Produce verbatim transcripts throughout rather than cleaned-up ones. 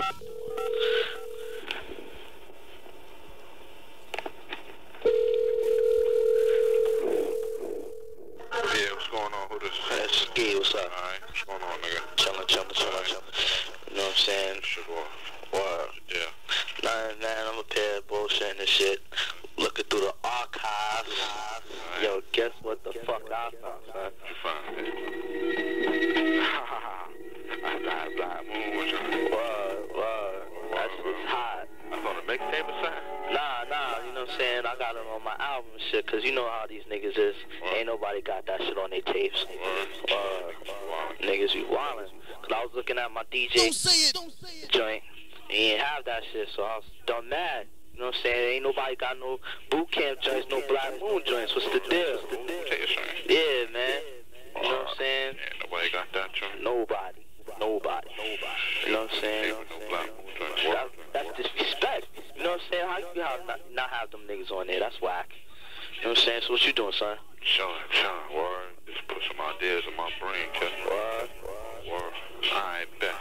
Yeah, what's going on? Who this is? That's Ski, what's up? Alright, what's going on, nigga? Chillin', chillin', chillin', chillin'. You know what I'm saying? Shit, boy. Word. Yeah. Nah, man, I'm up here bullshitting and shit. Looking through the archives. Right. Yo, guess what the fuck I found, son? You found it. I got a Black Moon with you. Word, word. That shit is hot. That's on the mixtape or something? Nah, nah, you know what I'm saying? I got it on my album and shit, cause you know how these niggas is. Word. Ain't nobody got that shit on their tapes. Word. Word. Wow. Niggas be wildin'. Cause I was looking at my D J Don't say it, don't say it. joint. He ain't have that shit, so I was done mad. You know what I'm saying? Ain't nobody got no boot camp joints, no Black Moon joints. What's the deal? Take your shine. Yeah, man. You know what I'm saying? Yeah, nobody got that joint. Nobody. Nobody. Nobody. You know what I'm saying? Even no Black Moon joint. That, that's disrespect. You know what I'm saying? How you have not, not have them niggas on there? That's whack. You know what I'm saying? So what you doing, son? Chillin', chillin', word. Just put some ideas in my brain, kid. Word. Word. I bet.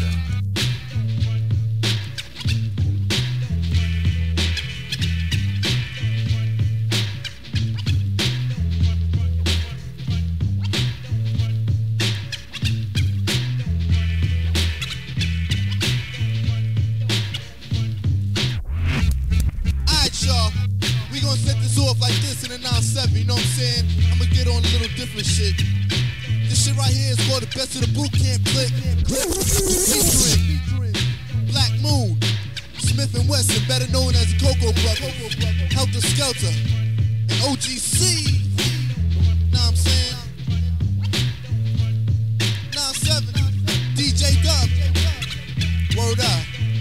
We gonna set this off like this in a nine seven, you know what I'm saying? I'ma get on a little different shit. This shit right here is called the best of the boot camp click. Featuring Black Moon, Smith and Wesson, better known as the Cocoa Brothers, Helter Skelter, and O G C. Know what I'm saying? nine seven, D J Dub, word up.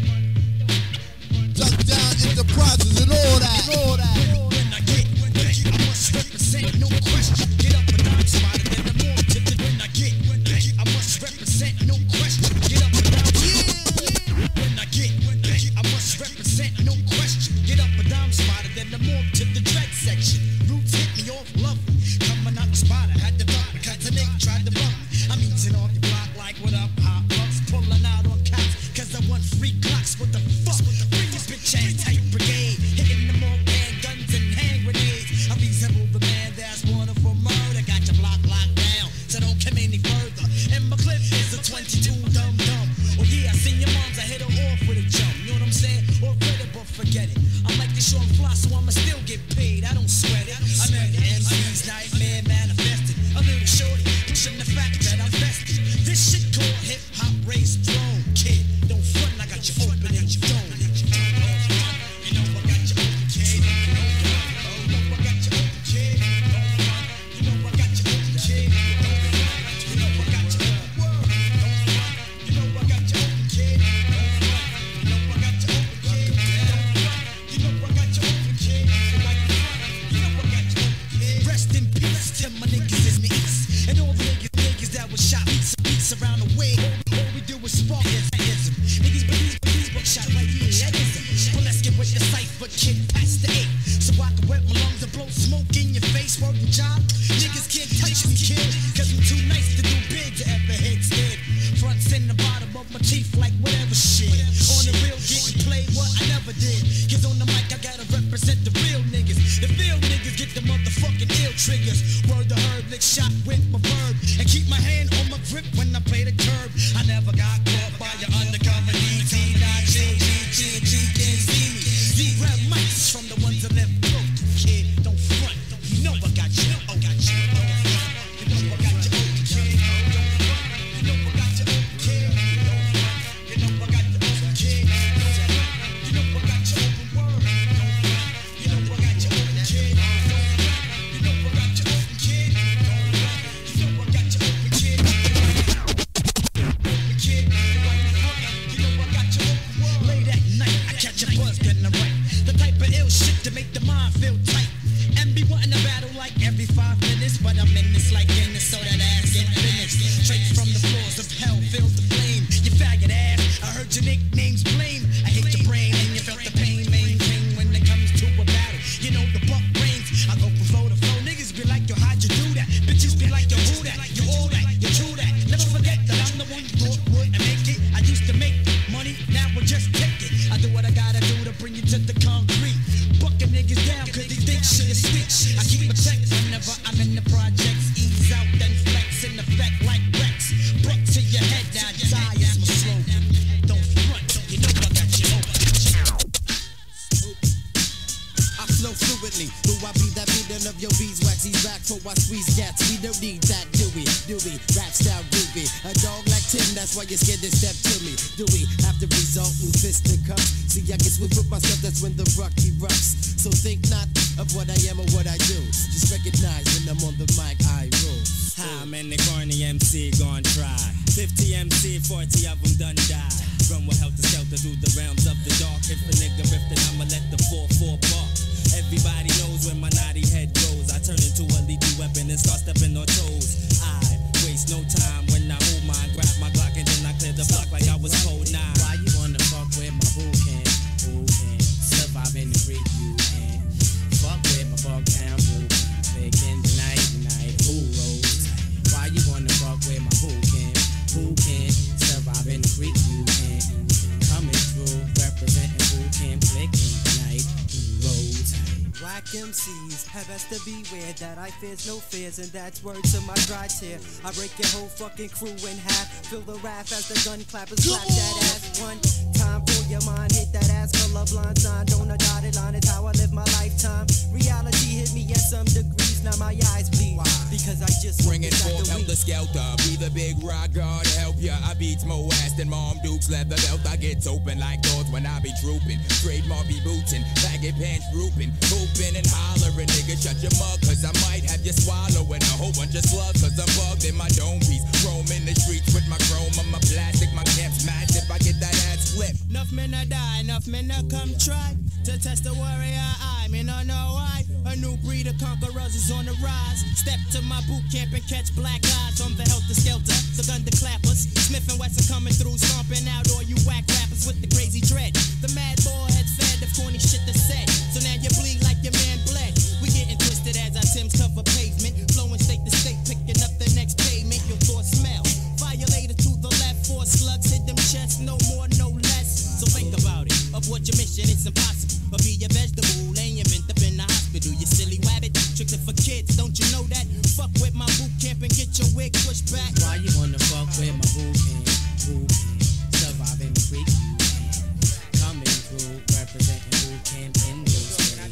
Duck Down Enterprises and all that. And all that. When I get ready, I must represent, no question. Get up and down, smarter than the more to the when I get ready, I must represent, no question. Get up and down, yeah. When I get ready, I must represent, no question. Get up and down, smarter than the more to the dread section. Roots hit me off lovely. Coming out the spot, I had to rock because the nigga tried to bump me. I'm eating off the block like what up, hot bucks. Pulling out on cops because I want free clocks. What the fuck? Bring this bitch ass tight brigade. Hitting them all bad guns and hand grenades. I resemble the man that's wanted for murder. Got your block locked down, so don't come any further. And my clip is a twenty-two dum dum. Oh yeah, I seen your moms, I hit her off with a jump. You know what I'm saying? Or read it, but forget it. I'm like the short fly, so I'ma still get paid. I don't sweat it. I met the M C's nightmare manifested. A little shorty, pushing the fact that I'm vested. This shit called hip hop race throne. Kid, don't front, I got you open and you don't. You know I got you open, kid. You know I got you open, kid. You know I got you open, kid. You know I got you open, word. You know I got you open, kid. You know I got you open, kid. You know I got you open, kid. You know I got you open, kid. Rest in peace to my niggas in the east and all the niggas, niggas that was shot beats and beats around the way. All we do is spark ism. Niggas believe, believe, but shot right here, that ism. Well, let's get with your cipher, kid, past the eight. So I can wet my lungs and blow smoke in your face. Working job, niggas can't touch me, kid. Cause I'm too nice to do big to ever head scared. Fronts in the bottom of my teeth like whatever shit. On the real, getting played what I never did. Cause on the mic, I gotta represent the real niggas. The real niggas get the motherfucking ill triggers. Word to herb, lick shot with my verb. And keep my hand on my grip when I play the curb. I never got caught by your undercover D T, not G, G, G, G, can't see me. These rap mics from the ones that left broke, kid. Don't front, you know I got you, oh, got you. You know I got you, oh, kid. You know I got you, oh, kid. You know I got you, oh, kid. You know I got you, open word. You know I got you, open kid. You know I got you, open kid. You know I got you, open kid. Open kid. You know I got you, open word. Late at night, I catch a buzz getting it right. The type of ill shit to make the mind feel tight. And be wanting to battle like every five minutes. But I'm in this like Guinness, so that ass get finished. Straight from the floors of hell, feel the flame. You faggot ass, I heard your nicknames blame. I hate your brain and you felt the pain. Main thing when it comes to a battle. You know the buck brains, I go from flow to flow. Niggas be like, yo, how'd you do that? Bitches be like, yo, who that? You all that, you true that. Never forget that I'm the one you thought would make it. I used to make money, now we're think shit is switch. I keep a check whenever I'm in the projects. Ease out, then flex in effect like Rex. Brook to your head, now die is my slogan. Don't front, you know I got you open. I flow fluidly, do I be that beating of your beeswax? He's back for I squeeze cats. We don't need that, do we? Do we? Rap style groovy. A dog like Tim, that's why you're scared to step to me. Do we have to result in fist and cuffs? See, I get swift with myself, that's when the rock erupts. So think not of what I am or what I do. Just recognize when I'm on the mic, I rule. How many corny M C gon' try? fifty M C, forty of them done die. Run with helter skelter through the realms of the dark. If a nigga ripped, then I'ma let the four four bark. Everybody knows when my naughty head goes. I turn into a lethal weapon and start stepping on toes. I waste no time when I hold mine, grab my Glock and then I clear the block like I was cold nine. Why you wanna fuck with my boo can? Who can survive in the creek? You can fuck with my bug town boo. Picking the night, night, who rolls? Why you wanna fuck with my boo can? Who can survive in the creek? You can coming through, representing who can flick in the night, who rolls? Black M Cs have us to beware that I fears no fears, and that's word to my dry tear. I break your whole fucking crew in half. Feel the wrath as the gun clappers clap that ass. One time for your mind, hit that ass colorblind sign. Don't a dotted line is how I live my lifetime. Reality hit me at some degrees, now my eyes bleed. Why? Because I just bring it forth, helter skelter. Be the big rock god to help ya. I beats more ass than Mom Duke's leather belt. I get open like doors when I be drooping. Trademark be bootin', baggy pants drooping. Hooping and hollering, nigga, shut your mug, cause I might have you swallowing a whole bunch of slugs, cause I'm bugged in my dome piece. Roaming the streets with my chrome on my plastic, my camp's match if I get that ass flipped. Enough men a die, enough men a come try to test the warrior I mean I know why. A new breed of conquerors is on the rise. Step to my boot camp and catch black eyes on the helter skelter, the gun to clappers. Smith and Wesson coming through, stomping out all you whack rappers with the crazy dread. The mad boy heads fed of corny shit to say. So now you bleed like your man bled. We getting twisted as our Timbs cover pavement, flowing state to state, picking up the next payment. Your thoughts smell. Violator to the left, four slugs hit them chests, no more, no less. So think about it. Of what your mission, it's impossible. Or be a vegetable, ain't you been up in the hospital? You silly wabbit, tricks it for kids, don't you know that? Fuck with my boot camp and get your wig pushed back. Why you wanna fuck with my boot camp? Boot camp, survive in the creek. Coming through, representing boot camp in those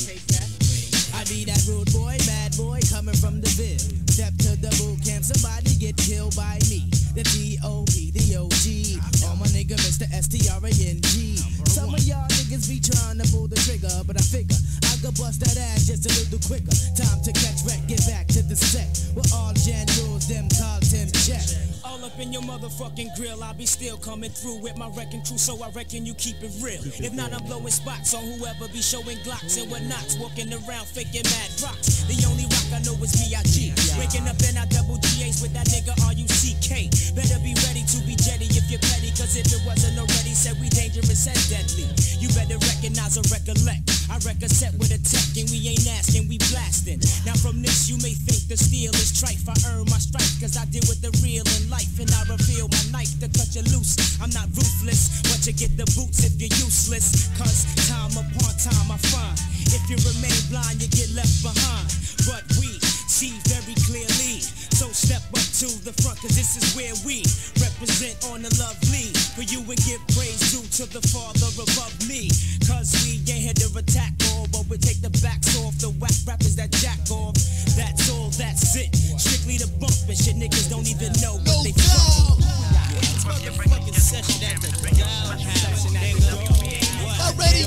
I be that rude boy, bad boy, coming from the Ville. Step to the boot camp, somebody get killed by me. The D O P, the O G. All my nigga, Mister S T R A N G. Some of y'all niggas be trying to pull the trigger, but I figure I could bust that ass just a little quicker. Time to catch wreck, get back to the set. With all Jan rules, them call Tim check. All up in your motherfucking grill, I'll be still coming through with my wrecking crew, so I reckon you keep it real. If not, I'm blowing spots on whoever be showing Glocks and whatnots, walking around faking mad rocks. The only rock I know is B I G. Waking up in our double G A's with that nigga R U C K. Better be ready to be jetty if you're petty, cause if it wasn't already said we dangerous and deadly. You better recognize or recollect. I wreck a set with a tech and we ain't asking, we blasting. Now from this you may think the steel is trife. I earn my stripes cause I deal with the real in life, and I reveal my knife to cut you loose. I'm not ruthless, but you get the boots if you're useless. Cause time upon time I find, if you remain blind you get left behind. But we see very clearly, so step up to the front cause this is where we represent on the lovely. For you and give praise due to the Father above me. Cause we ain't here to attack all, but we take the backs off the whack rappers that jack off. That's all, that's it. Strictly the bump and shit, niggas don't even know what they fucking. It's motherfucking session at the Dollhouse, nigga. Y'all ready?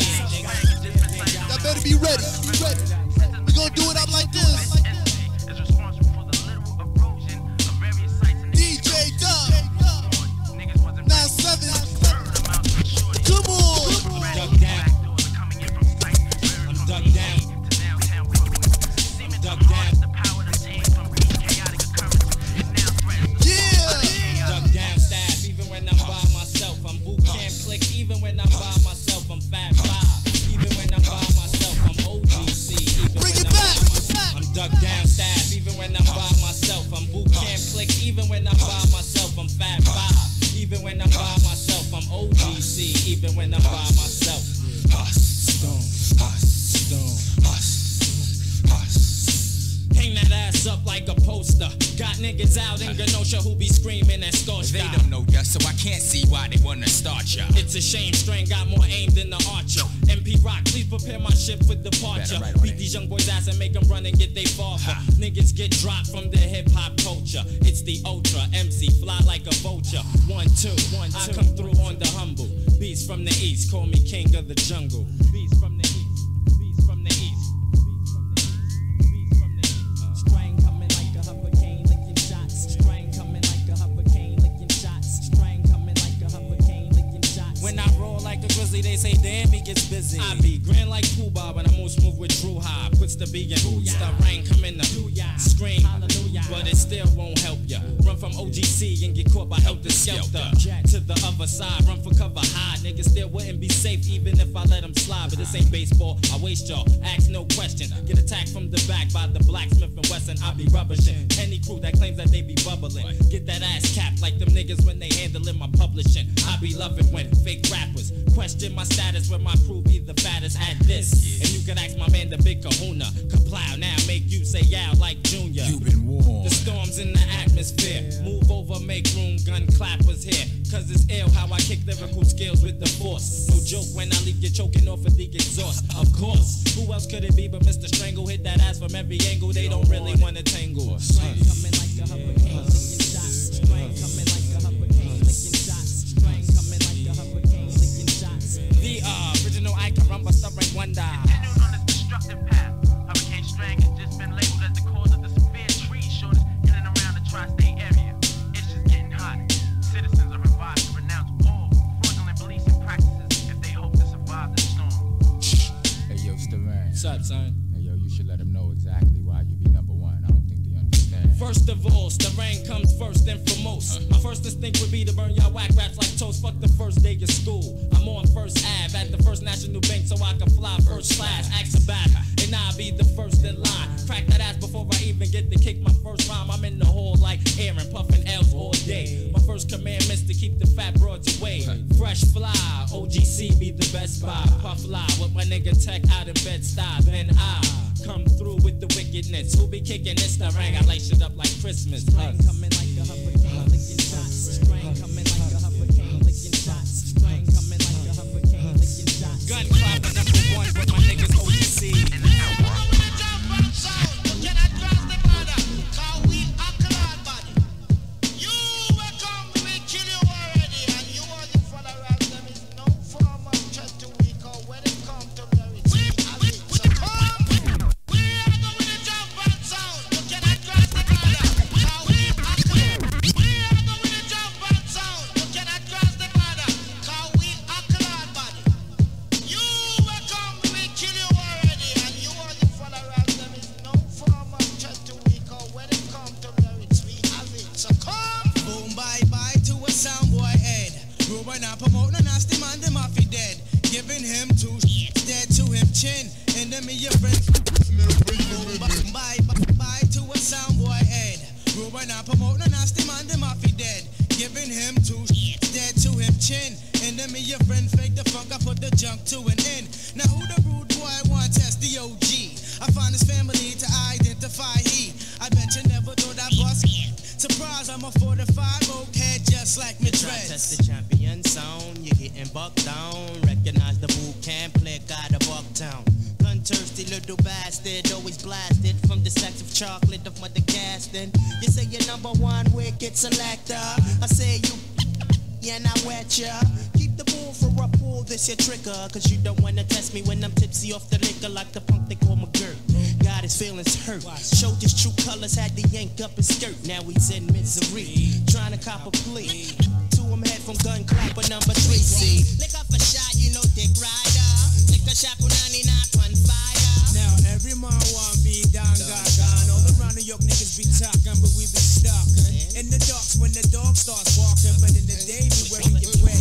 Y'all better be ready. Be ready. We gonna do it up like this. D J Dub. nine seven. Come on. I'm dug down. I'm dug down. I'm dug down. niggas out in Genosha who be screaming at Scorch. They don't know ya, so I can't see why they wanna start ya. It's a shame, Strain got more aim than the Archer. M P Rock, please prepare my ship for departure. Right Beat these young boys' ass and make them run and get they fall for. Niggas get dropped from the hip hop culture. It's the Ultra M C, fly like a vulture. One, two, one, two. I come through on the humble. Beast from the east, call me king of the jungle. Beast from the east, beast from the east. Beast from the east, beast from the east. Strain coming like a hurricane, licking shots. Strain coming like a hurricane, licking shots. Strain coming like a hurricane, licking shots. When I roll like a grizzly, they say damn he gets busy. I be grand like Pooh Bah, but I move smooth with Drew High. Puts the B in boots, the rain coming up. Scream, hallelujah, but it still won't help ya. Run from O G C and get caught by Helter Skelter. To the other side, run for cover high. Niggas still wouldn't be safe even if I let them slide. But this ain't baseball, I waste y'all, ask no question. Get attacked from the back by the Blacksmith and Wesson, I be rubbishing. Any crew that claims that they be bubbling, get that ass capped like them niggas when they handling my publishing. I be loving when fake rappers question my status when my crew be the fattest at this. And you can ask my man the big kahuna, comply now, make you say yeah like Junior. You've been warned. The storms in the atmosphere, move over, make room, gun clappers here. Cause it's ill how I kick lyrical skills with the force. No joke when I leave you choking off of the exhaust. Of course, who else could it be but Mister Strangle? Hit that ass from every angle, they don't really wanna tangle. Strain coming like a hurricane, licking shots. Strain coming like a hurricane, licking shots. Strain coming like a hurricane, licking shots. The uh, original icon, rumba, stubborn wonder. Continuing on this destructive path, Hurricane Strain has just been labeled as the cause of the severe tree shortage in and around the tri-state area. It's just getting hot. Citizens are advised to renounce all fraudulent policing practices if they hope to survive the storm. Hey yo, Staran. What's up, son? Hey yo, you should let them know exactly why you be number one. I don't think they understand. First of all, the rain comes first and foremost. Uh. My first instinct would be to burn y'all whack raps like toast. Fuck the first day of school. I'm on First Ave at the First National Bank so I can fly first class. Ask about it, and I'll be the first in line. Crack that ass before I even get to kick my first rhyme. I'm in the hall like Aaron, puffing L's all day. My first commandment's to keep the fat broads away. Fresh fly, O G C be the best spot. Puff lie with my nigga Tech out in Bed-Stuy. Then I come through with the wickedness. Who be kicking this? The ring, I light shit up like Christmas. Strain coming like a hurricane, licking shots. Strain coming like a hurricane, licking shots. Strain coming like a hurricane, licking shots. Gun clap number one with my niggas O G C. Selector, I say you and I wet ya. Keep the bull for a pull, this your trigger. Cause you don't wanna test me when I'm tipsy off the liquor like the punk they call McGirt. Got his feelings hurt, showed his true colors, had to yank up his skirt. Now he's in misery, trying to cop a plea. To him head from gun clapper number three C. Lick up a shot, you know Dick Rider. Lick the shot for ninety-nine on fire. Now every man want be down gaga. All around New York niggas be talking, but we be stuck. In the darks when the dog starts walking, but in the day we wearing your way.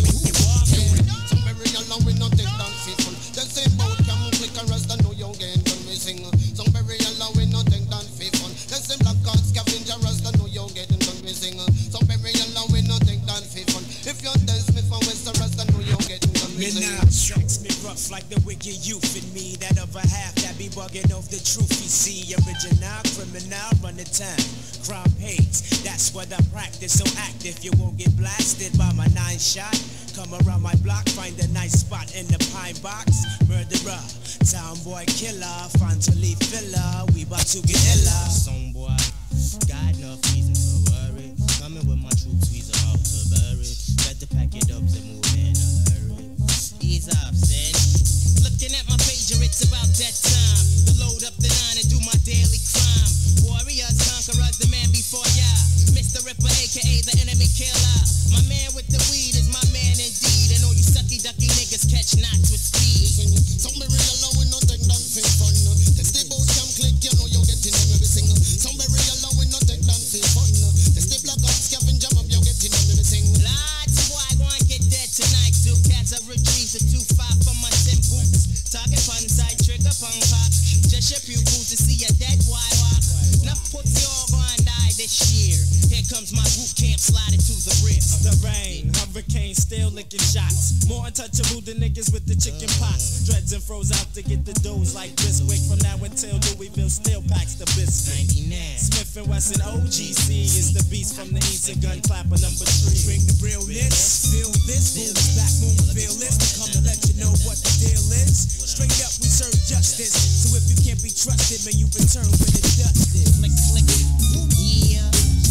Some very along with no take down faithful. The same boat can click and rest and know you get done missing. Some very along with no take down faithful. The same black card scavenger rest and know you getting done missing. Some very along with no take down faithful. If you're Dan Smith and West rest and know you getting done missing. Me now strikes me rough like the wicked youth in me. That other half that be bug bugging off the truth, you see. Original criminal running time. Crime pays, that's what I practice. So active, you won't get blasted by my nine shot. Come around my block, find a nice spot in the pine box. Murderer, town boy killer, frontally filler. We bout to get illa. Some boy, got enough reason to worry. Coming with my troops, we's about to bury. Better pack it up and move in a hurry. Ease up, son. Looking at my pager, it's about that time to load up the nine and do my daily crime. Warriors, conquerors, the man before ya. Mister Ripper, aka the enemy killer. My man with the weed is my man indeed. And all you sucky ducky niggas catch knots with speed. Some be real low and nothing done for fun. They stay both can click, you know you're getting them everything. Some be real low and nothing done for fun. They stay black up, scavenger up, you're getting them everything. Lots of boy gonna get dead tonight. Two cats are retrieved to two five from my sim boots. Talking fun side trigger punk pop. Just your pupils to see a dead wire walk. Enough pussy all gonna die this year. Here comes my boot camp sliding to the rear. The rain, hurricane, still licking shots. More untouchable than niggas with the chicken pox. Dreads and froze out to get the doughs like Bisquick. From now until Louisville still packs the biscuit. ninety-nine. Smith and Wesson O G C is the beast from the east and gun clapper number three. Bring the realness, feel this, feel this, black moon, feel this. To come to let you know what the deal is. Straight up, we serve justice. So if you can't be trusted, man, you return when it's dusted. Click, click, yeah.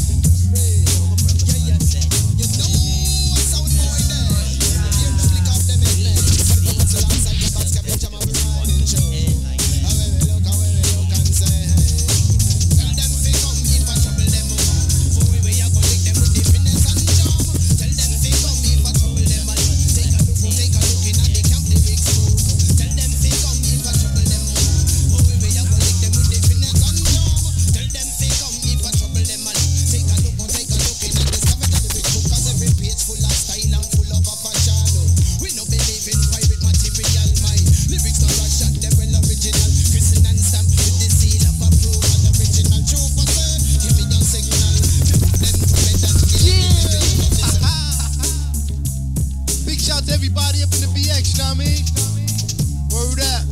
You know what's out boy there. You know flick off them in there. But the ones alongside the box scavenger man be riding show. How we look, how we look and say hey. Tell them fi come if I trouble them more. Boy we a go lick them with the finesse and charm. Tell them fi come if I trouble them all. Take a look, take a look in at the camp the big smoke. Tell them fi come if I trouble them more. Boy we a go lick them with the finesse and charm. Tell them fi come if I trouble them all. Take a look, take a look in at the scavenger the big book. Cause every page full of style and full of a fashion. We no believe in pirate material. My lyrics no rush at them well original. Christian and stamp with the seal of approval. Original true for say. Give me your signal. Them to bed and give me the Big shout to everybody up in the B X, you know what I mean? Word up.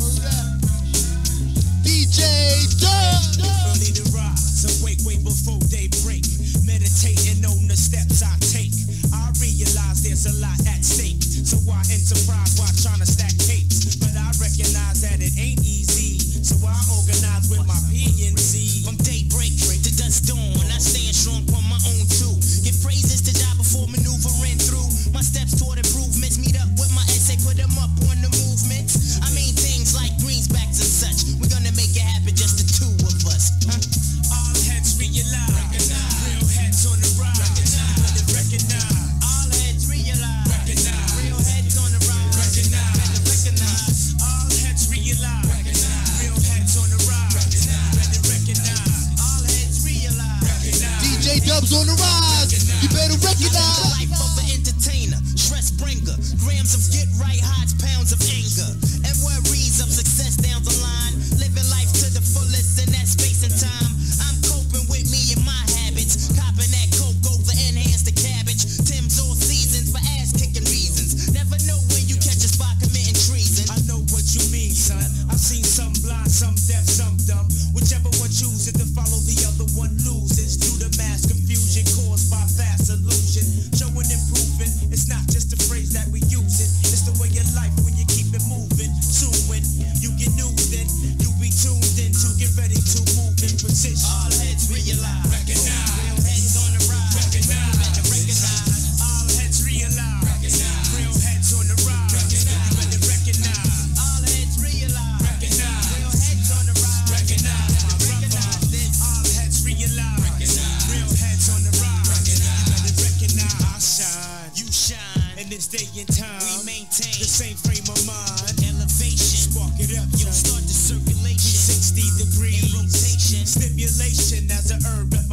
D J Dub. Early to rise, awake way before they break. Meditating on the steps I take. I realize there's a lot at stake. So I enterprise while trying to stack tapes. But I recognize that it ain't easy. So I organize with my P N Z. From daybreak to dusk dawn, I stand strong on my own too. Give praises to God before maneuvering through. My steps toward improvements. Meet up with my essay, put them up on the movements. I mean things like greensbacks and such. We're gonna make it happen, just the two of us. Huh? All heads realize. Real heads on the rise. Better recognize. All heads realize. Real heads on the rise. Recognize. Better recognize. All heads realize. Real heads on the rise. Better recognize. All heads realize. D J Dub's on the rise. You better The recognize. life of an entertainer, stress bringer, grams of get right, hides pounds of anger, and worries of success down the line. Living life to the fullest in that space and time. I'm coping with me and my habits, copping that coke over enhance the cabbage. Tim's all seasons for ass kicking reasons. Never know when you catch a spot committing treason. I know what you mean, son. I've seen some blind, some deaf, some dumb. Whichever one chooses to follow, the other one loses. Due to mass confusion caused by fast illusion. Showing improving, it's not just a phrase that we use it. It's the way of life when you keep it moving. Soon when you get new, then you be tuned in to get ready to move in position. All heads realize. Recognize. Real heads on the rise. Recognize. Better recognize. All heads realize. Real heads on the rise. You better recognize. All heads realize. Recognize. Real heads on the rise. Recognize. Recognize this. All heads realize. Real heads on the rise. You better recognize. I shine. You shine. In this day and time, We maintain the same frame of mind. elevation. Spark it up, You'll son. start the circulation. sixty degrees. In rotation. Stimulation as a herb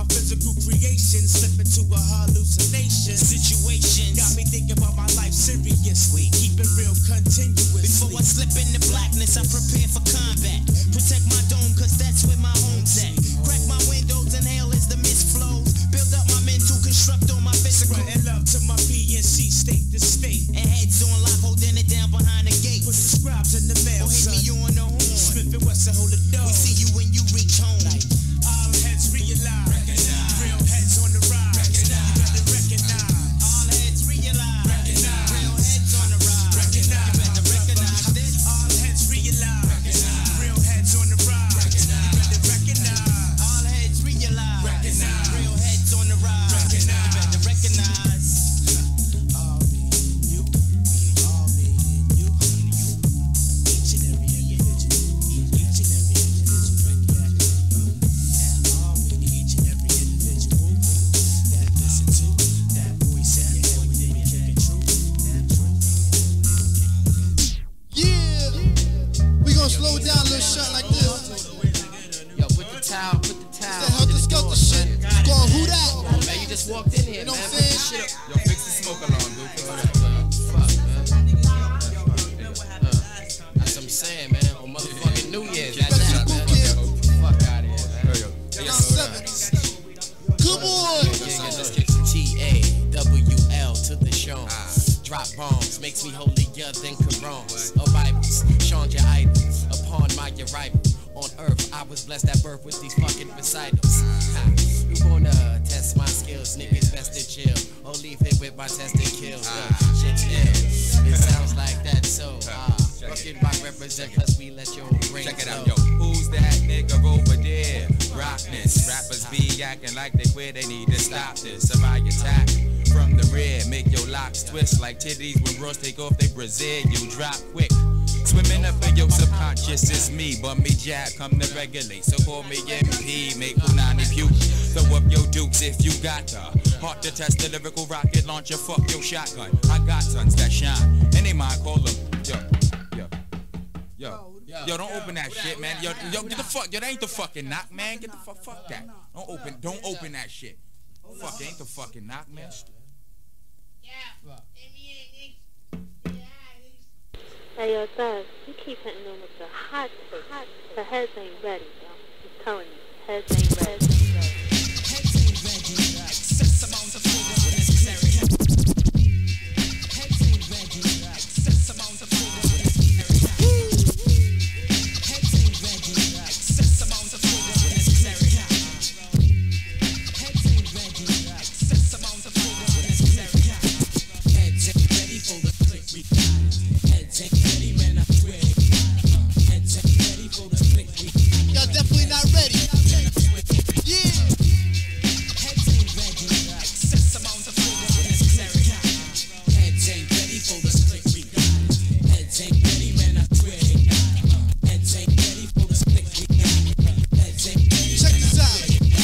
towel, put the towel. That helter skelter shit. It's going who that? Oh, man, you just walked in here, you know man. What I'm saying? Shit up. Yo, fix the smoke alarm, dude. Fuck, man. That's what I'm saying, man. On motherfucking New Year's. That's that, man. Fuck out of here, man. Come on. Just get some T A W L to the show. Drop bombs makes me holier than Qurans or Bibles. Sean your idols upon my arrival. On earth, I was blessed at birth with these fucking recitals. Ha, you wanna test my skills, niggas best to chill. Or leave it with my tested kills. Uh, shit's ill. It sounds like that, so ah. Fucking rock represent, plus we let your brain Check it flow. out, yo. Who's that nigga over there? Rockness. Rappers be acting like they quit, they need to stop this. Somebody attack from the rear, make your locks twist like titties when bros take off they Brazil. You drop quick. Swimming up in your subconscious is me, but me jab come to regulate. So call me M P, make Punani puke. Throw up your dukes if you got the heart to test the lyrical rocket launcher. Fuck your shotgun. I got tons that shine. Any mind call them. Yo, yo, yo, yo, don't open that shit, man. Yo, yo, get the fuck. Yo, that ain't the fucking knock, man. Get the fuck, fuck that. Don't open, don't open that shit. Fuck, it ain't the fucking knock, man. Hey, yo, Thug, you keep hitting them with the hot shit. Hot shit. The heads ain't ready, yo. I'm telling you, heads ain't ready. Heads ain't ready. Heads ain't ready. Excess amounts of flavor when necessary. Heads ain't ready. Excess amounts of flavor when necessary. Heads ain't ready. Excess amounts of flavor when necessary. Heads ain't ready. Excess amounts of flavor when necessary. Heads ain't ready for the click we got. Heads ain't ready, man, I swear. Heads ain't ready for the click we got. Y'all definitely not ready. Yeah. Heads ain't ready. Excess amounts of flavor when necessary. Heads ain't ready for the click we got. Heads ain't ready, man, I swear. Heads ain't ready for the click we got. Heads ain't ready. Check this out.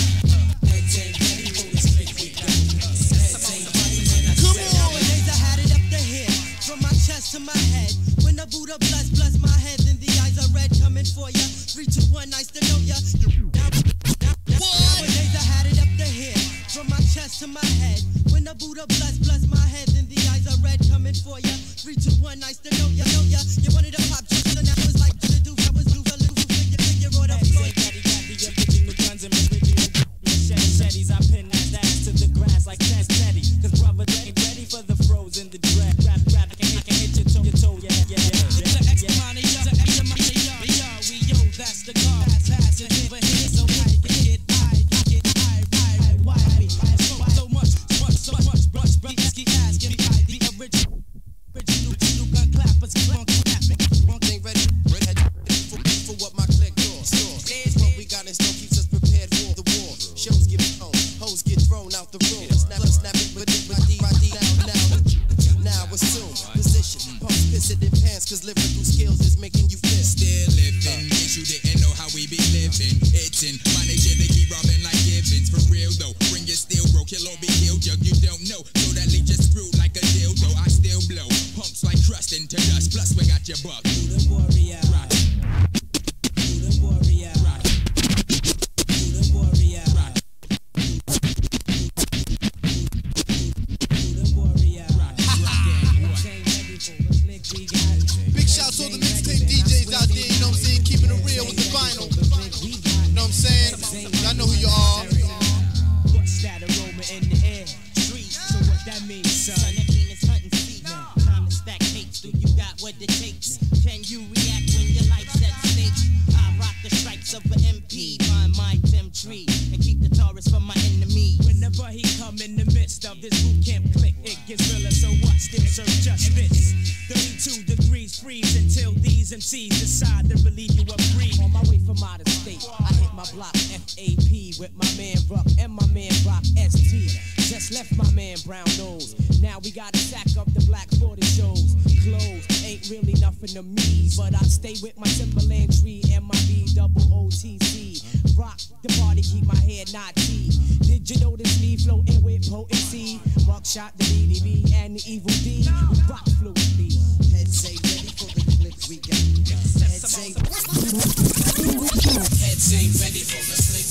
Heads ain't ready for the click we got. Heads ain't ready, man, I Come swear. on. Nowadays I had it up the hair, from my chest to my head. When the Buddha bless, bless my head, then the eyes are red coming for ya. Three, two, one, nice to know ya. Now, now, now, nowadays I had it up the hair, from my chest to my head. When the Buddha bless, bless my head, then the eyes are red coming for ya. Three, two, one, nice to know ya, know ya. You wanted to pop just and that was like the do, that was do, the do, figure, figure, or the floor. Guns and machetes, I pin that ass to the grass like Chance Teddy. Cause brother, they ain't ready for the frozen, the draft. Rap, rap, I can, I can hit your toe, your toe, yeah, yeah, yeah. The X money, the X money, we are, we yo, that's the car. Pass it over here, so I can get high, get high, high, why me? So much, much, so much, much, brother, ski ass, get by the original, original, original gun clappers, gun clapping. Wrong ain't ready. Ready for, for what my click doors. It's what we got in store keeps us prepared for the war. Shows get thrown, hoes get thrown out the room. Snap, snap it with it, with D, D, now, now, now assume position. Pump pissin' in pants, cause lyrical skills is making you feel. Still living, guess you didn't know how we be living. It's in my nature, they keep robbing like Givens. For real though, bring your steel, bro, kill or be killed. You, you don't know, so that lead just screwed like a dildo. I still blow, pumps like crust into dust. Plus we got your buck. Who the warrior? Right. Who the warrior? Right. Who the warrior? Right. Who the warrior? Right. Heads ain't ready for the click we got. Big shout to all the mixtape D Js out there, you know what I'm saying? Keeping it real with the vinyl. You know what I'm saying? Y'all know who you are. What's that aroma in the air? Street, so what that means, son? Son, that mean it's hunting season. Time to stack tapes. Do you got what it takes? Can you react when your life's at stake? I rock the stripes of an M P. Find my Tim tree and keep the Taurus from my enemy. Whenever he come in the midst of this boot camp click, it gets realer, so watch them serve just fits. thirty-two degrees freeze until these M Cs decide to believe you agree. On my way from out of state, I hit my block F A P with my man Ruck and my man Rock S T. Just left my man Brown Nose. Now we gotta sack up the Black forty shows. Clothes ain't really nothing to me, but I stay with my Timberland tree and my B double O T C. Rock the party, keep my head not tea. Did you notice me floating with potency? Rock shot the B D B and the Evil D. We rock fluently. Heads ain't ready for the clicks we got. Heads ain't Heads ain't ready for the click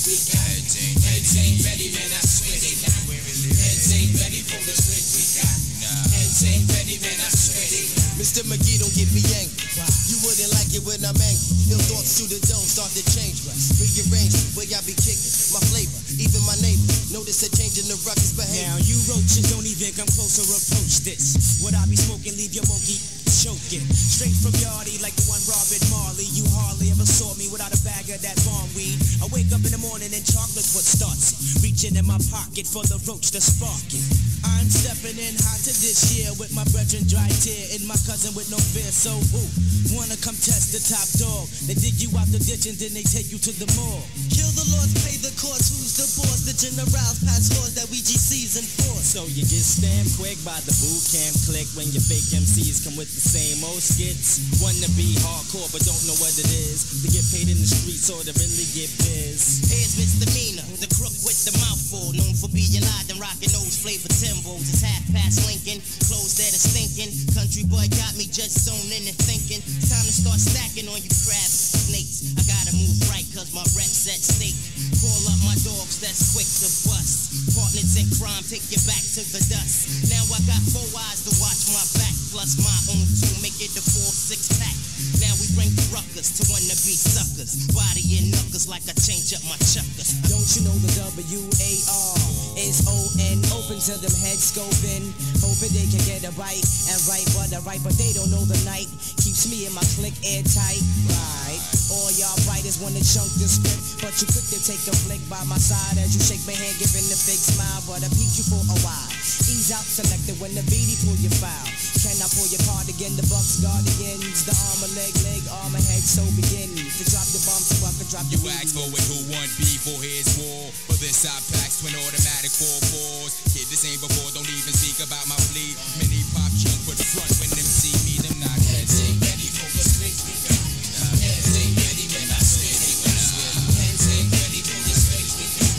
strings we got. Heads ain't ready, man, I swear they not. Heads ain't ready for the strings we got. Heads ain't ready, man, I swear they not. Mister McGee, don't get me angry. You wouldn't like it when I'm angry. Ill thoughts through the dome start to change. Rearrange the way I be kicking. My flavor, even my neighbor. Notice a change in the ruckus behavior. Now you roaches don't even come close or approach this. What I be smoking, leave your monkey choking. Straight from Yardie like the one Robin Marley. You hardly ever saw me without a bag of that farm weed. I wake up in the morning and chocolate's what starts it. Reaching in my pocket for the roach to spark it. I'm stepping in hot to this year with my brethren dry tear and my cousin with no fear. So who wanna come test the top dog? They dig you out the ditch and then they take you to the morgue. Kill the lords, pay the courts. Who's the boss? The generals pass laws that we G Cs enforce. So you get stamped quick by the boot camp click when your fake M Cs come with the same old skits. Wanna be hardcore but don't know what it is. To get paid in the streets or to really get biz. Here's Misdemeanor, the crook with the mouthful, known for being loud and rocking those flavor Timbos. It's half past Lincoln, clothes that are stinking. Country boy got me just zoning and thinking. Time to start stacking on you crab snakes. I gotta move right cause my rep's at stake. Call up my dogs that's quick to bust. Partners in crime, take you back to the dust. Now I got four eyes to watch my back, plus my own two, make it the full six pack. Now we bring the ruckers to wanna-be suckers. Body and knuckles like I change up my chuckers. Don't you know the W A R is O N? Open to them heads scoping, hoping they can get a bite and right what I write, but they don't know the night keeps me and my clique airtight. Right, all y'all writers wanna chunk the script, but you quick to take a flick by my side as you shake my hand, giving the fake smile, but I peek you for a while. Ease out selected when the beady pull your foul. Can I pull your cardigan? The Bucks Guardians, the armor leg, leg, armor head, so begin to drop the bomb so I can drop the You ask for it, who won beef for his war? For this I packs twin automatic four fours. Kid, this ain't before, don't even speak about my fleet. Mini pop chunk for the front when them see me, them not heads ain't ready for the strings we got. Heads ain't ready when I spit it. Heads ain't ready for the strings we got.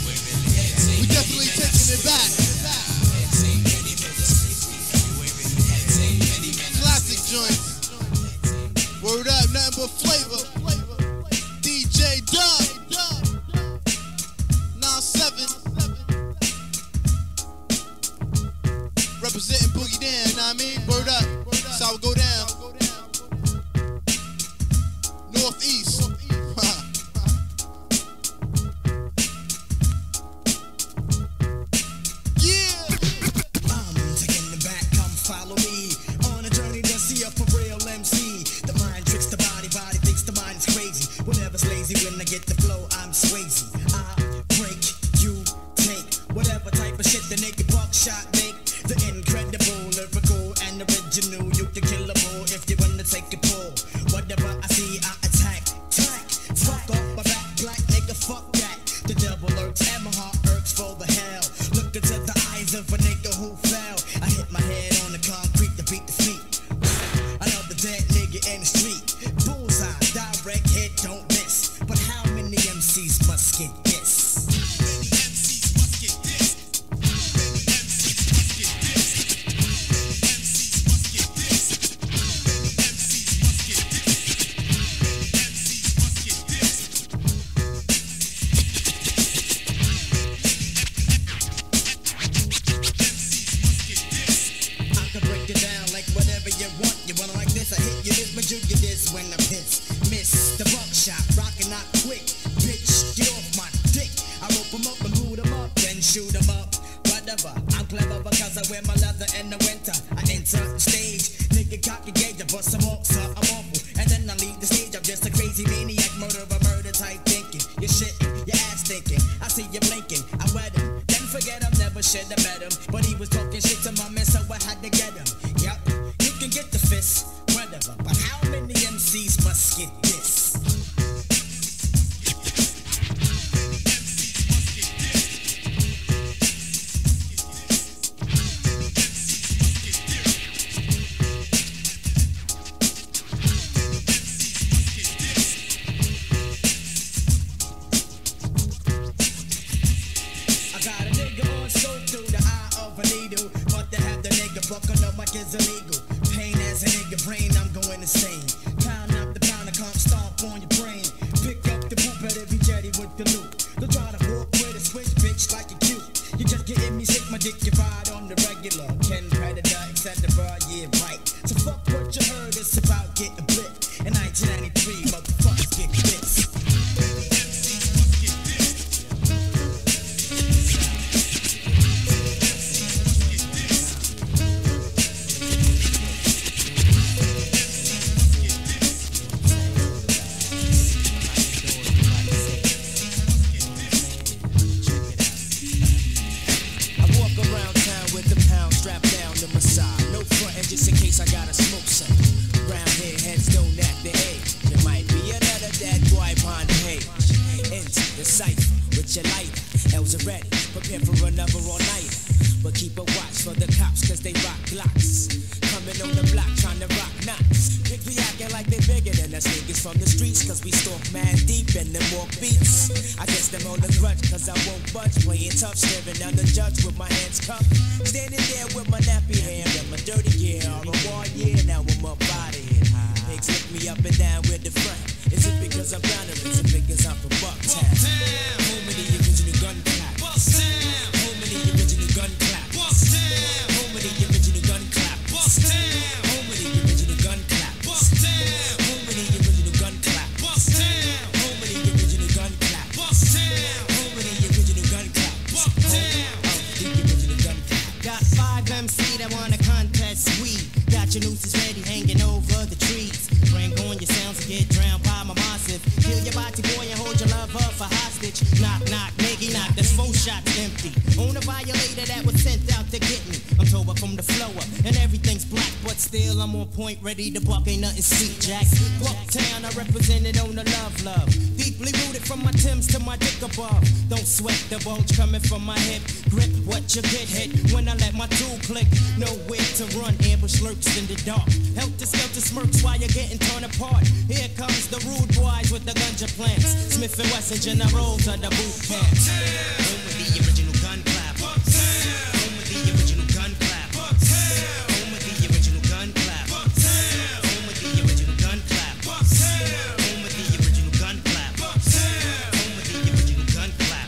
We definitely taking it back. Classic joints. Word up, nothing but flavor. D J Dub. nine seven. Representing Boogie Down, you know what I mean? Word up. That's how it go down. Northeast. When I get the flow, I'm Swayze. I break, you take whatever type of shit the naked buckshot make. The incredible, lyrical, and original. You can kill a bull if you wanna take a pull. Whatever I see, I attack. Tack, fuck off my back, black nigga, fuck that. The devil lurks and my heart irks for the hell. Look into the eyes of a nigga who fell. I hit my head on the concrete to beat the feet. Another dead nigga in the street. Bullseye, direct hit, don't miss. But how many M Cs must get this? Many M Cs must get this. Many M Cs must get this. Many M Cs must get this. Many M Cs must get this. Many M Cs must get this. I can break it down like whatever you want. You want it like this? I hit you this, but you get this when I piss. Miss the buckshot, rockin' out quick. Bitch, get off my dick. I rope 'em up and boot 'em up, then shoot 'em up. Whatever, I'm clever because I wear my leather in the winter. I enter the stage, nigga cock your gauge, I bust some off, so I'm awful. And then I leave the stage, I'm just a crazy maniac, murderer, murder type thinking. You're shitting, your ass thinking. I see you blinking, I wet him. Then forget him, never should have met him. But he was talking shit to my man, so I had to get him. Yup, you can get the fist, whatever. But how many M Cs must get this? Is illegal. Pain as a nigga brain, I'm going insane. Pound up the pound, I come stomp on your brain. Pick up the poop, better be jetty with the loot. Don't try to get your lighter. L's are ready, prepare for another all-nighter. But keep a watch for the cops, cause they rock glocks. Coming on the block, trying to rock knots. Pick be acting like they bigger than us niggas from the streets, cause we stalk mad deep and them walk beats. I guess them on the grudge, cause I won't budge. Playing tough, staring down the judge with my hands cupped. Standing there with my nappy hair and my dirty gear. All a war year, now I'm up out of here. Pigs lick me up and down with the front. Is it because I'm down or is it because I'm from Bucktown? Home of the original gun clap. Home of the original gun clap. Home of the original gun clap. Home of the original gun clap. Home of the original gun clap. Home of the original gun clap. Home of the original gun clap. Home of the original gun clap. Got five M C that wanna contest. We got your nooses ready, hanging over the trees. Bring on your sounds and get drowned by my massive. Kill your body boy and hold your love up for hostage. Knock, knock, nigga, knock. That's four shots empty. On a violator that was sent out to get me. I'm told up from the flow up and everything's black, but still I'm on point, ready to buck. Ain't nothing sweet, Jack. Bucktown, I represented on the love, love. Deeply rooted from my Timbs to my dick above. Don't sweat the bulge coming from my hip. Grip what you get hit when I let my tool click. Nowhere to run, ambush lurks in the dark. Helter skelter smirks while you're getting torn apart. Here comes the rude boys with the ganja plants. Smith and Wesson generals of the boot camp. Home with the original gun clap. Home with the original gun clap. Home with the original gun clap. Home with the original gun clap. Home with the original gun clap. Home with the original gun clap.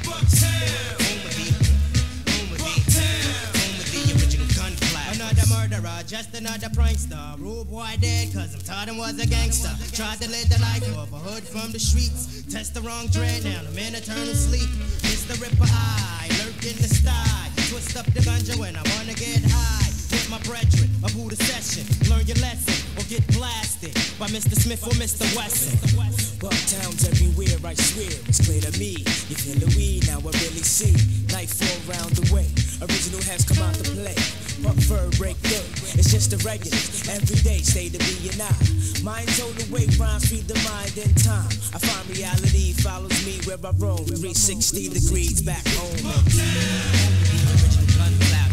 Home with the home with the home with the original gun clap. Another murderer, just another prankster. Rude boy dead, cause I'm taught him was a gangster. Tried to live the life of a hood from the streets. Test the wrong dread, now I'm in eternal sleep. Mister Ripper eye, lurk in the sty. Twist up the ganja when I wanna get high. With my brethren, a Buddha session. Learn your lesson or get blasted by Mister Smith or Mister Wesson. Bucktown's everywhere, I swear. It's clear to me. You feel the weed, now I really see. Nightfall round the way. Original has come out to play. Buck fur break through. It's just a regular. Every day, stay to be and I. Mind told away, rhymes feed the mind in time. I find reality follows me where I roam. We reach sixty degrees back home. Home with the original gun clap.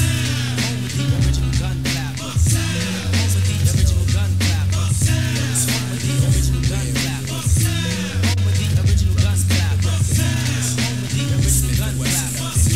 Home with the original gun clap. Home with the original gun clap. Home with the original gun clap. Home with the original gun clap. Home with the original gun clap.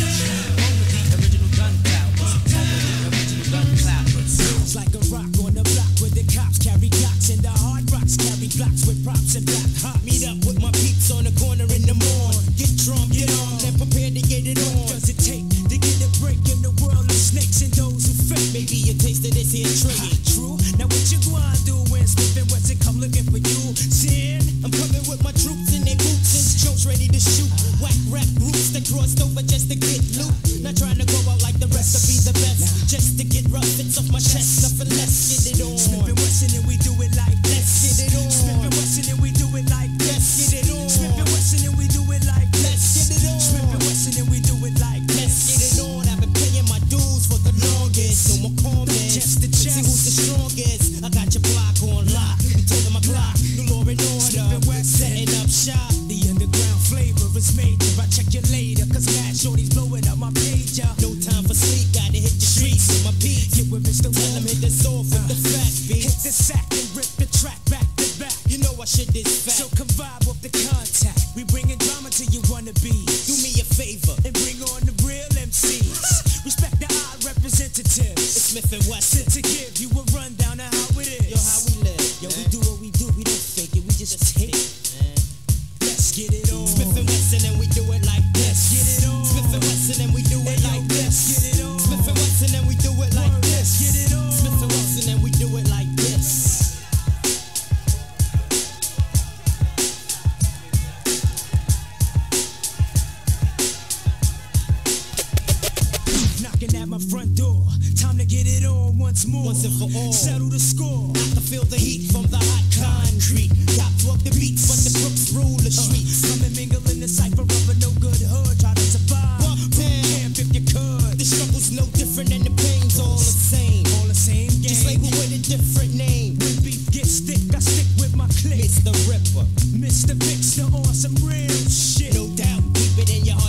Home with the original gun clap. Home with the original gun clap. It's like a rock on the block where the cops carry glocks and the hard rocks carry blocks with props and black hot. Meet up with my peeps on the corner in the morning. Get drunk, get on, and prepare to get it on. Does it take to get a break in the world of snakes and those who fake? Maybe a taste of this here tree ain't true. Now what you gonna do when Smith and Wesson come looking for you? Sin, I'm coming with my troops in their boots and jokes ready to shoot. Whack rap groups that crossed over just to get loot. Not trying to go out like the rest to be the best. Just to get rough, it's off my chest. Nothing less, get it on. Smith and Wesson and we do it like let's get it on. Smith and Wesson and we do it like let's get it on. Smith and Wesson and we do it like let's get it on. Smith and Wesson and we do it like let's get it on. I've been paying my dues for the longest. No more comments. Just the chest. See who's the strongest. I got your block on lock. I'm taking my clock. New law and order. Setting up shop. The underground flavor is major. I check you later. Cause mad shorty's blowing up my pager. No time for sleep. Gotta hit the streets with my beat. Get with Mister Tell him hit the soul with the fat beat. Hit the sack and rip the track back to back. You know I shit this fat. So come vibe with the contact. We bringing drama to you wanna be. Do me a favor and bring on the real M Cs. Respect the odd representatives. It's Smith and Wesson to give you a rundown of how it is. Yo, how we live. Yo, we do what we do. We don't fake it. We just take it. Let's get it on. Smith and Wesson and we do it like this. Get it on. Smith and Wesson and we do it like this. Get it on. Smith and Wesson and we do it like this. Get it on. Smith and Wesson and we do it like this. Knocking at my front door. Time to get it on once more. Once and for all. Settle the score. I can feel the heat from the hot concrete. Got to up the beats, but the crooks rule the streets. Come and mingle in the cipher of a no good hood. Try to survive. Walk down. Camp if you could. The struggle's no different and the pain's all the same. All the same game. Just label with a different name. When beef gets thick, I stick with my clique. Mister Ripper. Mister Mixer on some real shit. No doubt. Keep it in your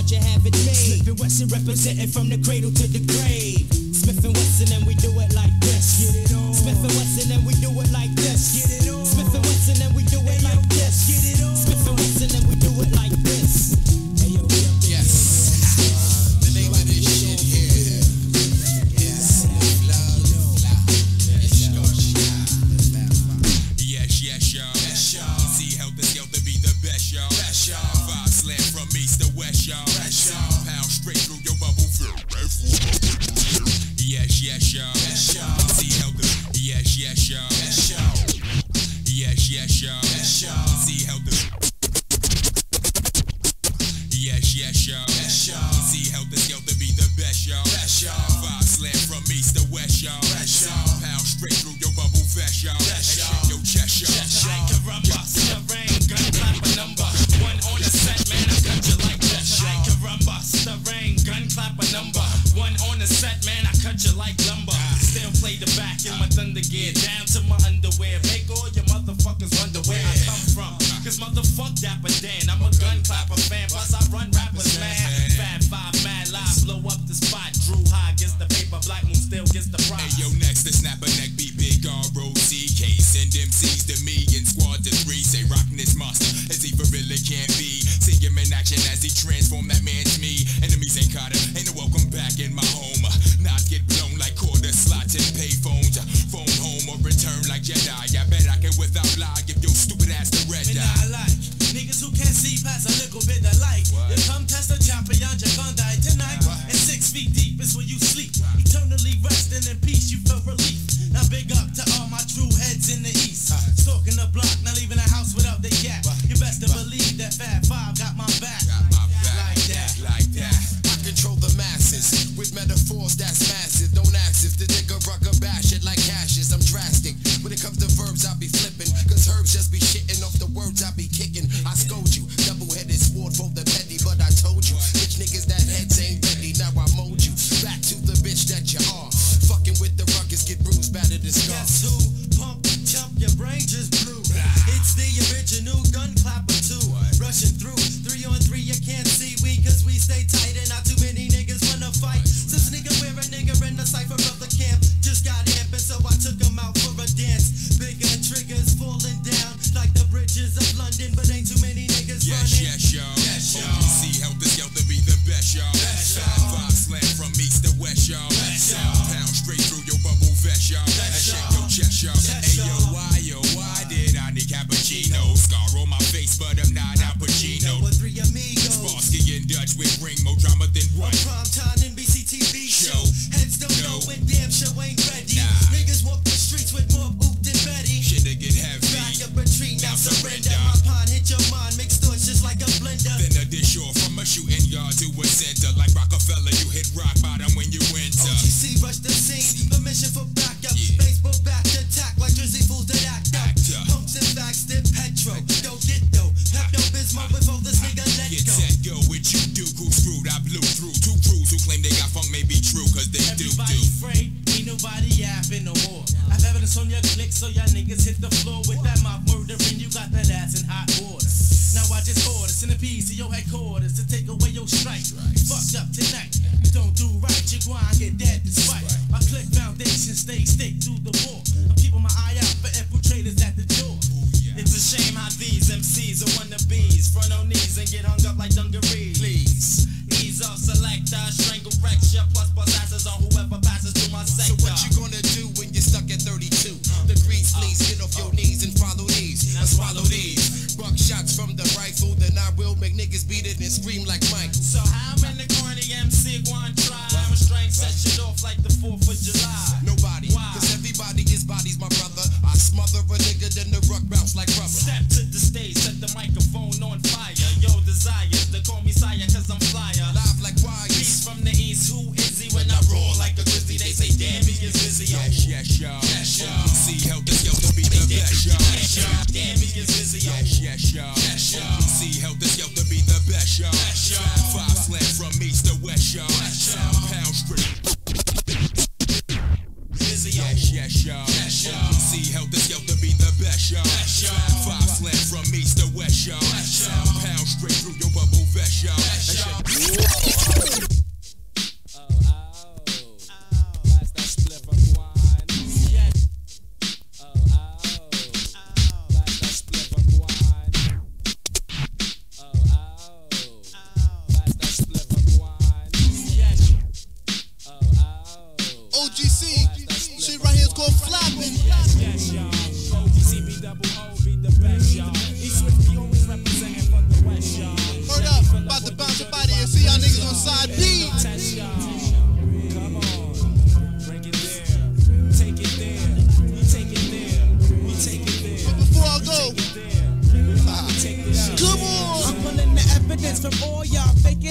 Wesson representing from the cradle to the grave. Smith and Wesson and we do it like this. Get it on. Smith and Wesson and we do it like this. Get it on. Smith and Wesson and we do it like this. Get it on. Smith and Wesson and we do it like this. Hey yo, we up there. Yes. The name of this shit here is Love. Yes, yes, y'all. Yes, y'all. See how this yo to be the best, y'all. Best, y'all. Five slam from east to west, y'all. Best, y'all. Pound straight through your bubble fill. Yes, yes, y'all. Yes, y'all. See how the yes, yes, y'all. Yes, y'all. Yes, yes, y'all. Yes, y'all. See how the yes, yes, y'all. Yes, y'all. See how this yo to be the best, y'all. Best, y'all. Five slam from east to west, y'all. Best, y'all. Pound straight through your bubble vest, y'all. Best, y'all. Yo, chest, y'all. I can run bust the rain, gun clap a number. One on the set, man, I cut you like that. I can run bust the rain, gun clap a number. One on the set, man, I cut you like lumber. Still play the back in my thunder gear, down to my underwear. Make all your motherfuckers wonder where I come from. Cause motherfuck Dapper Dan, I'm a gun clapper fan, plus I run rappers, man. Fat Five, mad live, blow up the spot. Drew High gets the paper, Black Moon still gets the prize. Hey yo, next to snap a neck, be big R O C K. Send M Cs to me and squad to three. Say rockin' this monster as he for really can't be. See him in action as he transform that man's me. Enemies ain't caught him, ain't no welcome back in my home. Knots get blown like quarter slots and pay phones. Phone home or return like Jedi. I bet I can without lie give your stupid ass the red Man, eye. I like niggas who can't see past a little bit of light. You come test a champion, you're gonna die tonight. And six feet deep is where you sleep. Eternally resting in peace, you feel relief. Now big up to all my true heads in the east. Stalking the block, not leaving the house without the gap. You best to believe that Fat Five got my back. Like that, like that. I control the masses with metaphors that's massive. Don't ask if the nigga rucker bash it like Cassius. I'm drastic. When it comes to verbs, I be flipping. Cause herbs just be shitting off the words I be kicking. I scold you, double-headed sword for the petty. But I told you, bitch niggas that heads ain't ready. Now I mold you back to the bitch that you are. Fucking with the ruckus, get bruised, battered and scarred. Guess who? Pump, chump, your brain just blew. It's the original gun clapper too. Rushing through, three on three, you can't see we, cause we stay tight and not too many niggas wanna fight. Since nigga wear a nigga in the cipher of the camp, just got amping, so I took him out for a dance. Bigger triggers falling down like the bridges of London, but ain't too many niggas yes, running. Yes, y'all. Yes, y'all. See how this yo to be the best, y'all. Best, y'all. Five slam from east to west, y'all. Best, y'all. Pound straight through your bubble vest, y'all. And shake your chest, y'all. Hey yo, why yo, why did I need cappuccino? Scar on my face, but I'm not Al Pacino. With three amigos, Sparsky and Dutch with ring, more drama than what? Prime time N B C T V show. Heads don't know when damn show ain't ready. Nah. Niggas walk the streets with more oop than Betty. Shit to get heavy. Back up retreat, now surrender. My pond hit your mind, mix thoughts just like a blender. Then a dish off from a shooting yard to a center. Like Rockefeller, you hit rock bottom when you enter. O G C rush the scene, permission for backup. Yeah. Baseball back attack like Drizzy fools that act up. Actor. Pumps and facts, dip petro. Go get though. Pepto Bismol before this nigga let get go. Get set, go with you do. Who screwed? I blew through. Two crews who claim they got funk may be true, cause they Everybody do do. Afraid, ain't nobody yapping no more. I've evidence on your click, so y'all niggas hit the floor with that mouth murdering. You got that ass in hot water. Now I just order centipedes to your headquarters to take away your strike. Fucked up tonight. You don't do right, you go and get dead despite. My click foundation stay stick to the wall. I'm keeping my eye out for infiltrators at the door. It's a shame how these M Cs are wannabes. Front on knees and get hung up like dungarees. Please, ease off, select, I strangle wrecks. Your plus plus asses on whoever passes through my sector. So what you gonna do when you're stuck at thirty-two degrees? Please get off your knees and follow these. And swallow these. Buck shots from the rifle, then I will make niggas beat it and scream like Michael. So how many corny M Cs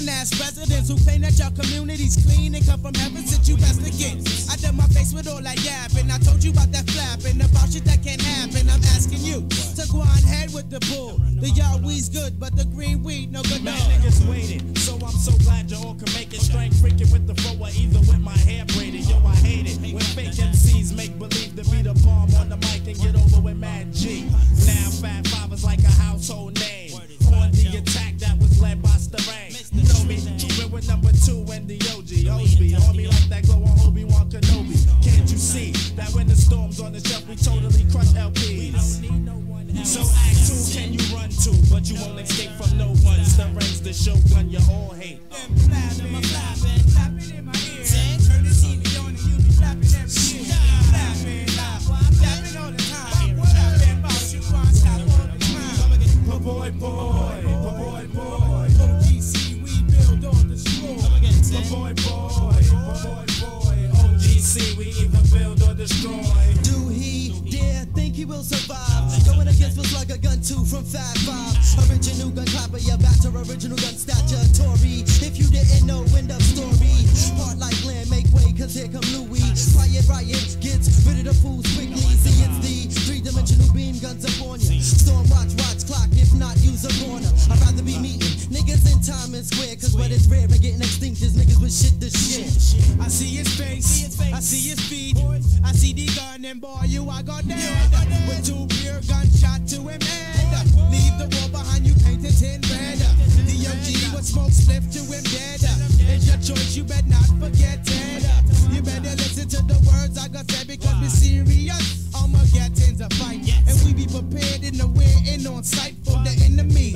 ass presidents who claim that your community's clean and come from heaven sent you best to get. I done my face with all that yapping. I told you about that flapping, about shit that can't happen. I'm asking you to go on head with the bull. The y'all weed's good, but the green weed no good. Man, niggas waited, so I'm so glad you all can make it. Strength freaking with the flow or either with my hair braided. Yo, I hate it when fake M Cs make believe to be the bomb on the mic and get over with Mad G. Now Fat Five is like a household name. On the attack that was led by Starang. Know me, we're with number two and the O G. Osby, on me like that glow on Obi-Wan Kenobi. Can't you see that when the storm's on the shelf, we totally crush L Ps? So act two, can you run to? But you won't escape from no one. Starang's the showgun you all hate. Them flapping, my flapping, flapping in my ear. Turn the T V on and you be flapping every year. Flapping, flapping, flapping all the time. Flapping about you, can't stop all the time. Boy, boy, boy, boy. O G C, we build or destroy. Boy, boy, boy, boy. O G C, we either build or destroy. Do he dare think he will survive? Going against was like a gun two from Fat Five. Original gun clapper, you're back to original gun stature. Tory, if you didn't know, end up story. Part like land, make way, cause here come Louis. Riot, riot, gets rid of the fools quickly. See, it's the three-dimensional beam guns upon you. Storm, watch, watch, clock, if not, use a corner. I'd rather be meeting niggas in time and square, cause what is rare and getting extinct is niggas with shit to share. I see his face, I see his feet, I see the gun and boy, you I got dead. With two pure gunshot to him head. Leave the wall behind you painted in red. The O G would smoke spliff to him dead. It's your choice, you better not forget it. You better listen to the words I got said because we're serious. Armageddon's a fight, and we be prepared in the way and on sight for the enemy.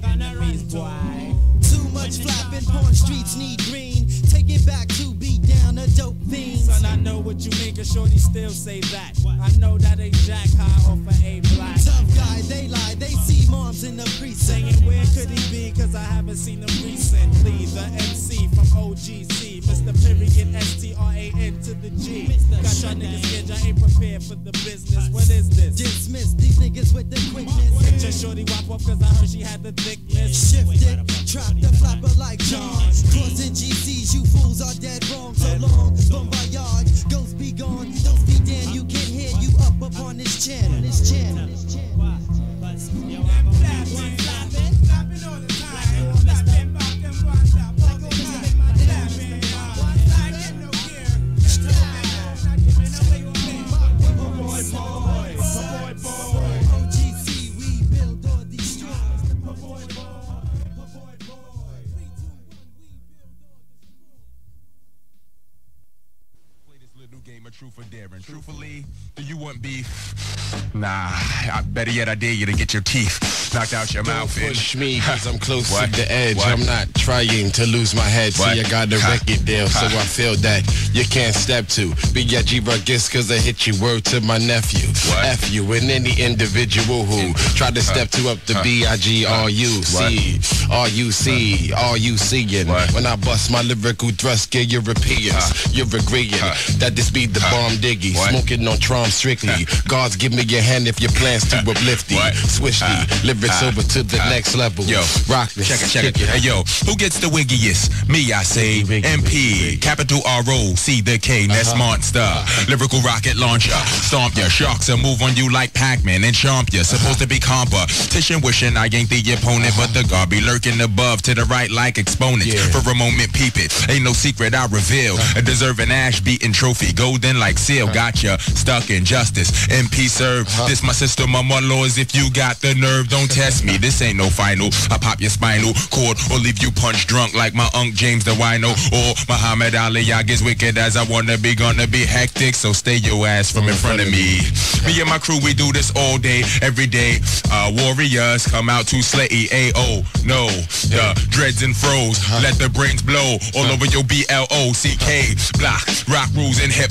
Too much flapping, porn streets need green. Take it back to beat down a dope fiend. Son, I know what you mean, cause shorty still say that. I know that they jack high off of A Black. Tough guy, they lie, they see moms in the precinct. Saying where could he be, cause I haven't seen him recently. The M C from O G C, Mister Period S T R A N to the G. Got y'all niggas scared, y'all ain't prepared for the business. What is this? Dismiss these niggas with the quickness. Picture shorty wop up cause I heard she had the thickness. Shifted, trap the flapper like John. Causing G Cs, you fools are dead wrong. So long, bon voyage, ghosts be gone. Don't be damned, you can't hear you up upon this channel. This channel. This channel. Flapping, flapping, flapping all the time. Flapping back and one stop all the time. Flapping, flapping, no gear. Not giving away your name. Boy, boy, boy, boy. O G C, we build or destroy. Boy, boy, boy, boy. Play this little game of truth or daring. Truthfully, do you want beef? Nah, I, better yet, I dare you to get your teeth knocked out your Don't mouth. push me, cause I'm close What? to the edge. What? I'm not trying to lose my head. What? See, I got a Ha. record deal, so Ha. I feel that you can't step to. B I G rugged, cause I hit you. Word to my nephew. What? F you and any individual who tried to step to up the Ha. B I G R U C. R U C, R U seeing. What? When I bust my lyrical thrust, get Europeans. Ha. You're agreeing Ha. that this be the Ha. bomb diggy. What? Smoking on Trom strictly. Guards, give me your hand if your plans to uplift thee. What? Switch thee, Ha. lyrics Ha. over to the Ha. next level. Yo, rock this. check it, check it. Hey, yo, who gets the wiggiest? Me, I say. Wiggy, wiggy, M P, wiggy, wiggy. capital R O, C the K, Ness Uh-huh. Monster. Lyrical rocket launcher. Stomp ya, sharks will move on you like Pac-Man and chomp ya. Supposed to be competition, wishing I ain't the opponent, but the guard be lurking above to the right like exponent. Yeah. For a moment, peep it. Ain't no secret I reveal. A deserving ash-beaten trophy, golden like seal. Gotcha, stuck in justice. M P serve. This my system, my laws. If you got the nerve, don't test me. This ain't no final. I pop your spinal cord or leave you punch drunk like my Unc James the Wino or Muhammad Ali. I get wicked as I wanna be, gonna be hectic. So stay your ass from in front of me. Me and my crew, we do this all day, every day. Uh, warriors come out to slay. A O no, the dreads and froze. Let the brains blow all over your B L O C K. Block rock rules and hip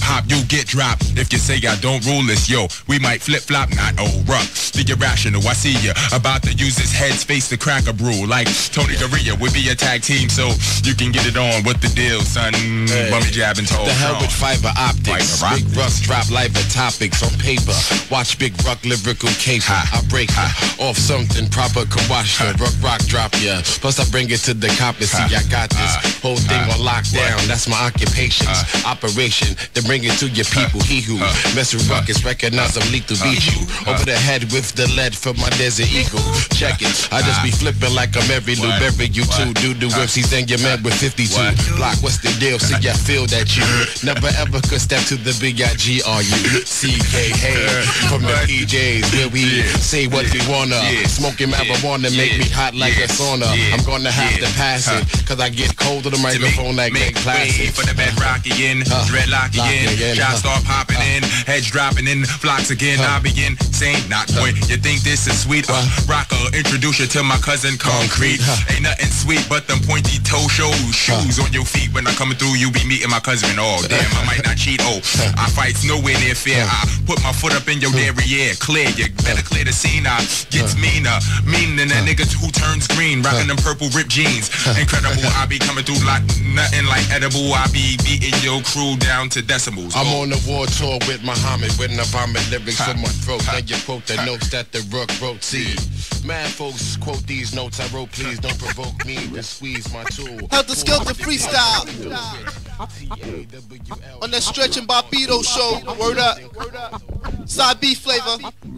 hop, you get dropped. If you say I don't rule this, yo, we might flip-flop, not old rock. The irrational, I see ya, about to use his head space to crack a brew. Like Tony Garea would be a tag team, so you can get it on. What the deal, son? Hey, bummy jabbing tall. The hell with fiber optics. Fiber Big Ruck drop live topics on paper. Watch Big Ruck lyrical caper. I break ha. off something proper, can wash ya. Ruck rock drop ya. Plus I bring it to the coppers. See, I got this whole thing on lockdown. That's my occupation's operation. Then bring it to your people. He who mess with ruckus, recognize I'm lethal. Beat you over the head with the lead from my Desert Eagle. Check it. I just be flipping like I'm every Lou. Bury you too. Do do M Cs and your man with fifty-two. Block, what's the deal? See, I feel that you never ever could step to the big I G R U C K. Hey, from the P Js where we say what we wanna. Smoking marijuana make me hot like a sauna. I'm gonna have to pass it, cause I get cold to the microphone like make plastic. For the bedrock again, dreadlock again, shots start popping in, heads dropping in, flocks again. I begin saying, not point. You think this is sweet? Uh, rocker, introduce you to my cousin Concrete. Ain't nothing sweet but them pointy toe shows. Shoes on your feet when I'm coming through. You be meeting my cousin. Oh damn, I might not cheat. Oh, I fight nowhere near fair. I put my foot up in your derriere. Clear, you better clear the scene. I gets meaner, meaner than that nigga who turns green, rocking them purple ripped jeans. Incredible, I be coming through like nothing like edible. I be beating your crew down to decimals. I'm on the war tour with Muhammad, when I vomit lyrics from my throat. Then you quote the notes that the Rook wrote. See, mad folks quote these notes I wrote. Please don't provoke me to squeeze my tool. Helter Skelter freestyle on that Stretch and Barbito show. Word up. Side B flavor.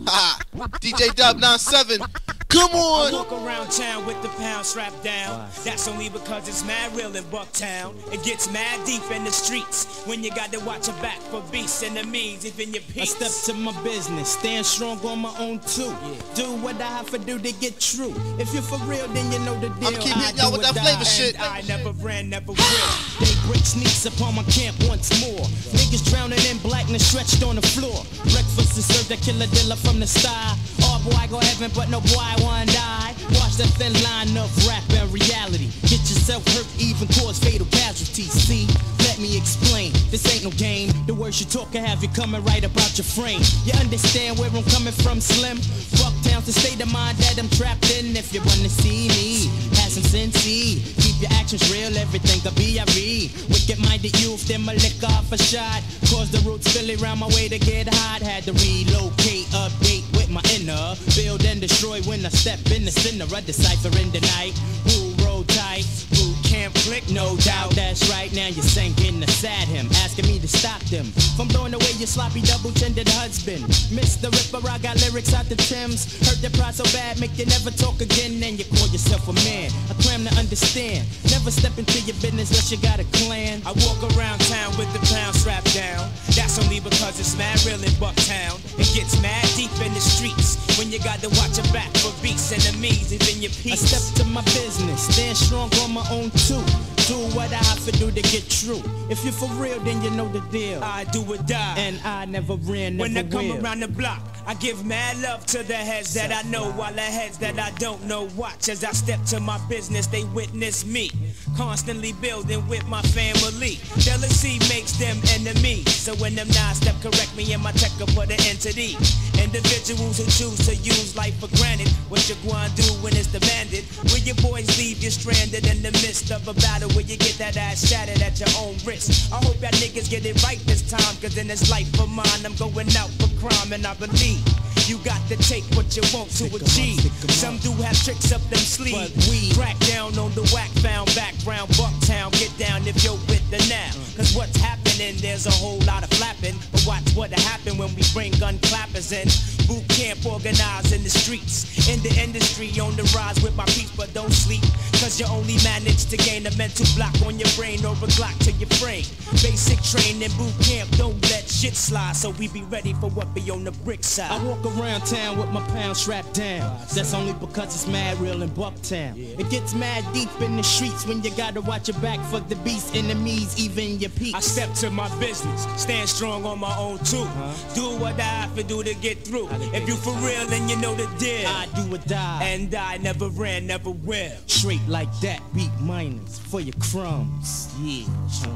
D J Dub nine seven. Come on! I walk around town with the pound strapped down. That's only because it's mad real in Bucktown. It gets mad deep in the streets when you got to watch your back for beasts, enemies, even your peace. I step to my business, stand strong on my own too. Yeah. Do what I have to do to get true. If you're for real, then you know the deal. I'm keep hitting y'all with that flavor shit. I never ran, never will. They break sneaks upon my camp once more. Niggas drowning in blackness stretched on the floor. Breakfast is served, a killer dealer from the sky. Oh boy, go heaven, but no boy one die. Watch the thin line of rap and reality. Get yourself hurt, even cause fatal casualties. See, let me explain. This ain't no game. The words you talk can have you coming right about your frame. You understand where I'm coming from, Slim? Bucktown's the state of mind that I'm trapped in. If you wanna see me, have some sense. Keep your actions real, everything could be a read. Wicked-minded youth, then my lick off a shot. Cause the roots Philly round my way to get hot. Had to relocate, update with my inner. Build and destroy when I step in the center. I decipher in the night. Who roll tight? Who can't click? No doubt. That's right. Now you're sinking to sad him, asking me to stop them from blowing away your sloppy double-chended husband. Mister Ripper, I got lyrics out the Thames. Hurt the pride so bad, make you never talk again. Then you call yourself a man. I cram to understand. Never step into your business unless you got a clan. I walk around town with the pound strapped down. That's only because it's mad real in Bucktown. It gets mad deep in the streets when you got to watch your back for beasts, enemies, even your peace. I step to my business, stand strong on my own too. Do what I have to do to get true. If you're for real, then you know the deal. I do or die, and I never ran, never When I come will. around the block, I give mad love to the heads that I know, while the heads that I don't know watch as I step to my business. They witness me, constantly building with my family. Jealousy makes them enemies, so when them nine step correct me in my tech up for the entity. Individuals who choose to use life for granted, what you gonna do when it's demanded? Will your boys leave you stranded in the midst of a battle where you get that ass shattered at your own risk? I hope y'all niggas get it right this time, cause in this life of mine I'm going out for crime, and I believe you got to take what you want to achieve. Some do have tricks up them sleeves. We crack down on the whack found background Bucktown. Get down if you're with the now. Cause what's happening, there's a whole lot of flapping. But watch what'll happen when we bring gun clappers in. Boot camp organized in the streets. In the industry on the rise with my peeps, but don't sleep. Cause you only manage to gain a mental block on your brain or a Glock to your frame. Basic training, boot camp, don't let shit slide. So we be ready for what be on the brick side. I walk around town with my pound strapped down. That's only because it's mad real in Bucktown. It gets mad deep in the streets when you gotta watch your back for the beast, enemies, even your peeps. I step to my business, stand strong on my own too. Uh-huh. Do what I have to do to get through. If you for real, then you know the deal. I do or die, and I never ran, never will. Straight like that, beat miners for your crumbs. Yeah. Uh.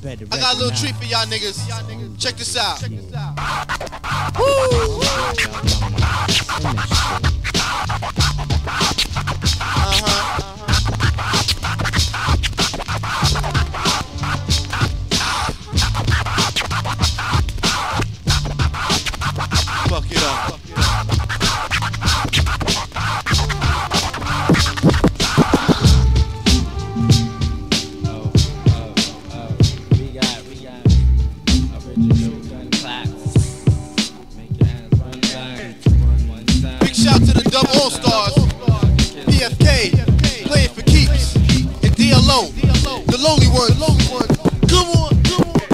better I got a little recognize. treat for y'all niggas. Check this out. Uh-huh. Fuck it up. Big shout to the Dub All Stars, P F K, playing for keeps, and D L O, the lonely one. Come on, come on.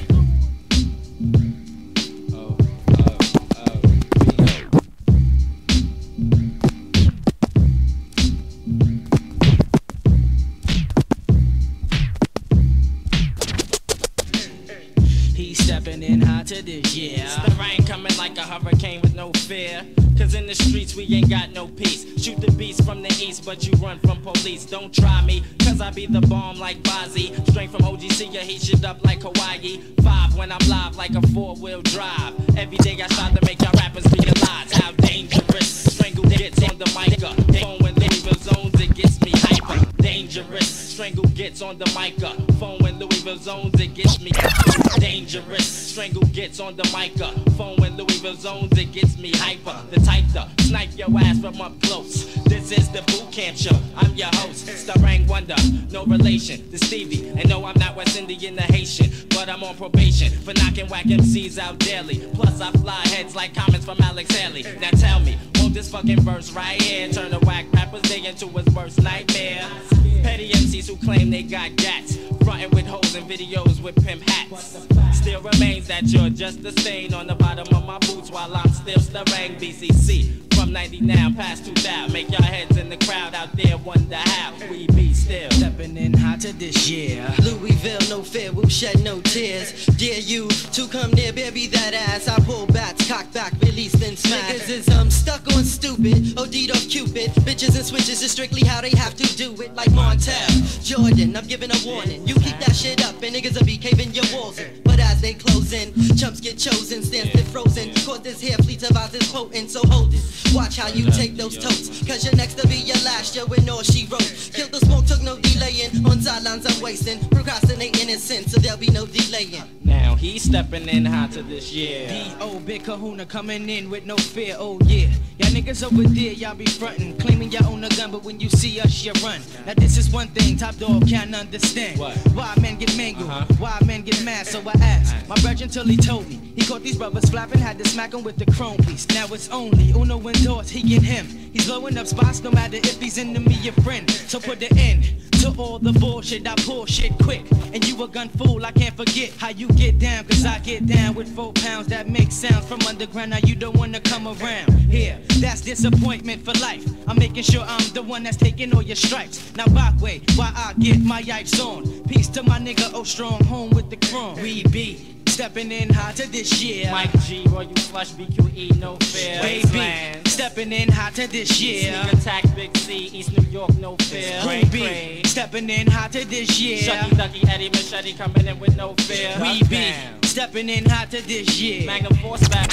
He's stepping in hot to this year. The rain coming like a hurricane with no fear. Cause in the streets we ain't got no peace. Shoot the beast from the east, but you run from police. Don't try me, cause I be the bomb like Bozzy. Straight from O G C, you heat shit up like Hawaii. Five when I'm live like a four-wheel drive. Every day I try to make y'all rappers realize how dangerous Strangle gets on the mic up. Phone when Louisville zones, it gets me hyper. Dangerous Strangle gets on the mic up. Phone when Louisville zones, it gets me dangerous. Strangle gets on the mic up. Phone when Louisville zones, it gets me hyper. The type to snipe your ass from up close. This is the boot camp show. I'm your host, Starang Wonder. No relation to Stevie. And no, I'm not West Indian or Haitian, but I'm on probation for knocking whack M Cs out daily. Plus I fly heads like comments from Alex Haley. Now tell me, won't this fucking verse right here turn a whack rapper's day into his worst nightmare? Petty M Cs who claim they got gats, frontin' with hoes and videos with pimp hats. Still remains that you're just a stain on the bottom of my boots while I'm still Starang B C C. From ninety-nine past two thousand, make y'all heads in the crowd out there wonder how we be still stepping in hot to this year. Louisville, no fear, we'll shed no tears. Dare you to come near, baby, that ass. I pull bats, cock back, release, then smack. Niggas is um stuck on stupid, OD'd off Cupid. Bitches and switches is strictly how they have to do it. Like Montel, Jordan, I'm giving a warning. You keep that shit up and niggas will be caving your walls in. But as they close in, chumps get chosen, stands get frozen. Cause this hair fleet of ours is potent, so hold it. Watch how you take those totes, cause you're next to be your last year when all she wrote. Killed the smoke, took no delaying. On sidelines I'm wasting, procrastinating in sin, so there'll be no delaying. Now he's stepping in hot to this year. D O Big Kahuna coming in with no fear, oh yeah. Y'all niggas over there, y'all be frontin', claiming y'all own a gun, but when you see us, you run. Now this is one thing Top Dog can't understand. What? Why men get mangled, uh-huh. Why men get mad, so I asked my brother until he told me. He caught these brothers flapping, had to smack him with the chrome piece. Now it's only Uno indoors, he get him. He's blowing up spots no matter if he's enemy or friend. So put the end to all the bullshit, I pull shit quick. And you a gun fool, I can't forget how you get down, cause I get down with four pounds that make sounds from underground. Now you don't wanna come around here, that's disappointment for life. I'm making sure I'm the one that's taking all your stripes. Now back way, while I get my yipes on. Peace to my nigga, oh strong, home with the chrome. We be stepping in hot to this year. Mike G, Roy, you flush, B Q E, no fear. Baby, stepping in hot to this year. Sneak attack, Big C, East New York, no fear. We be stepping in hot to this year. Shucky Ducky, Eddie Machete coming in with no fear. We be stepping in hot to this year. Magnum Force back.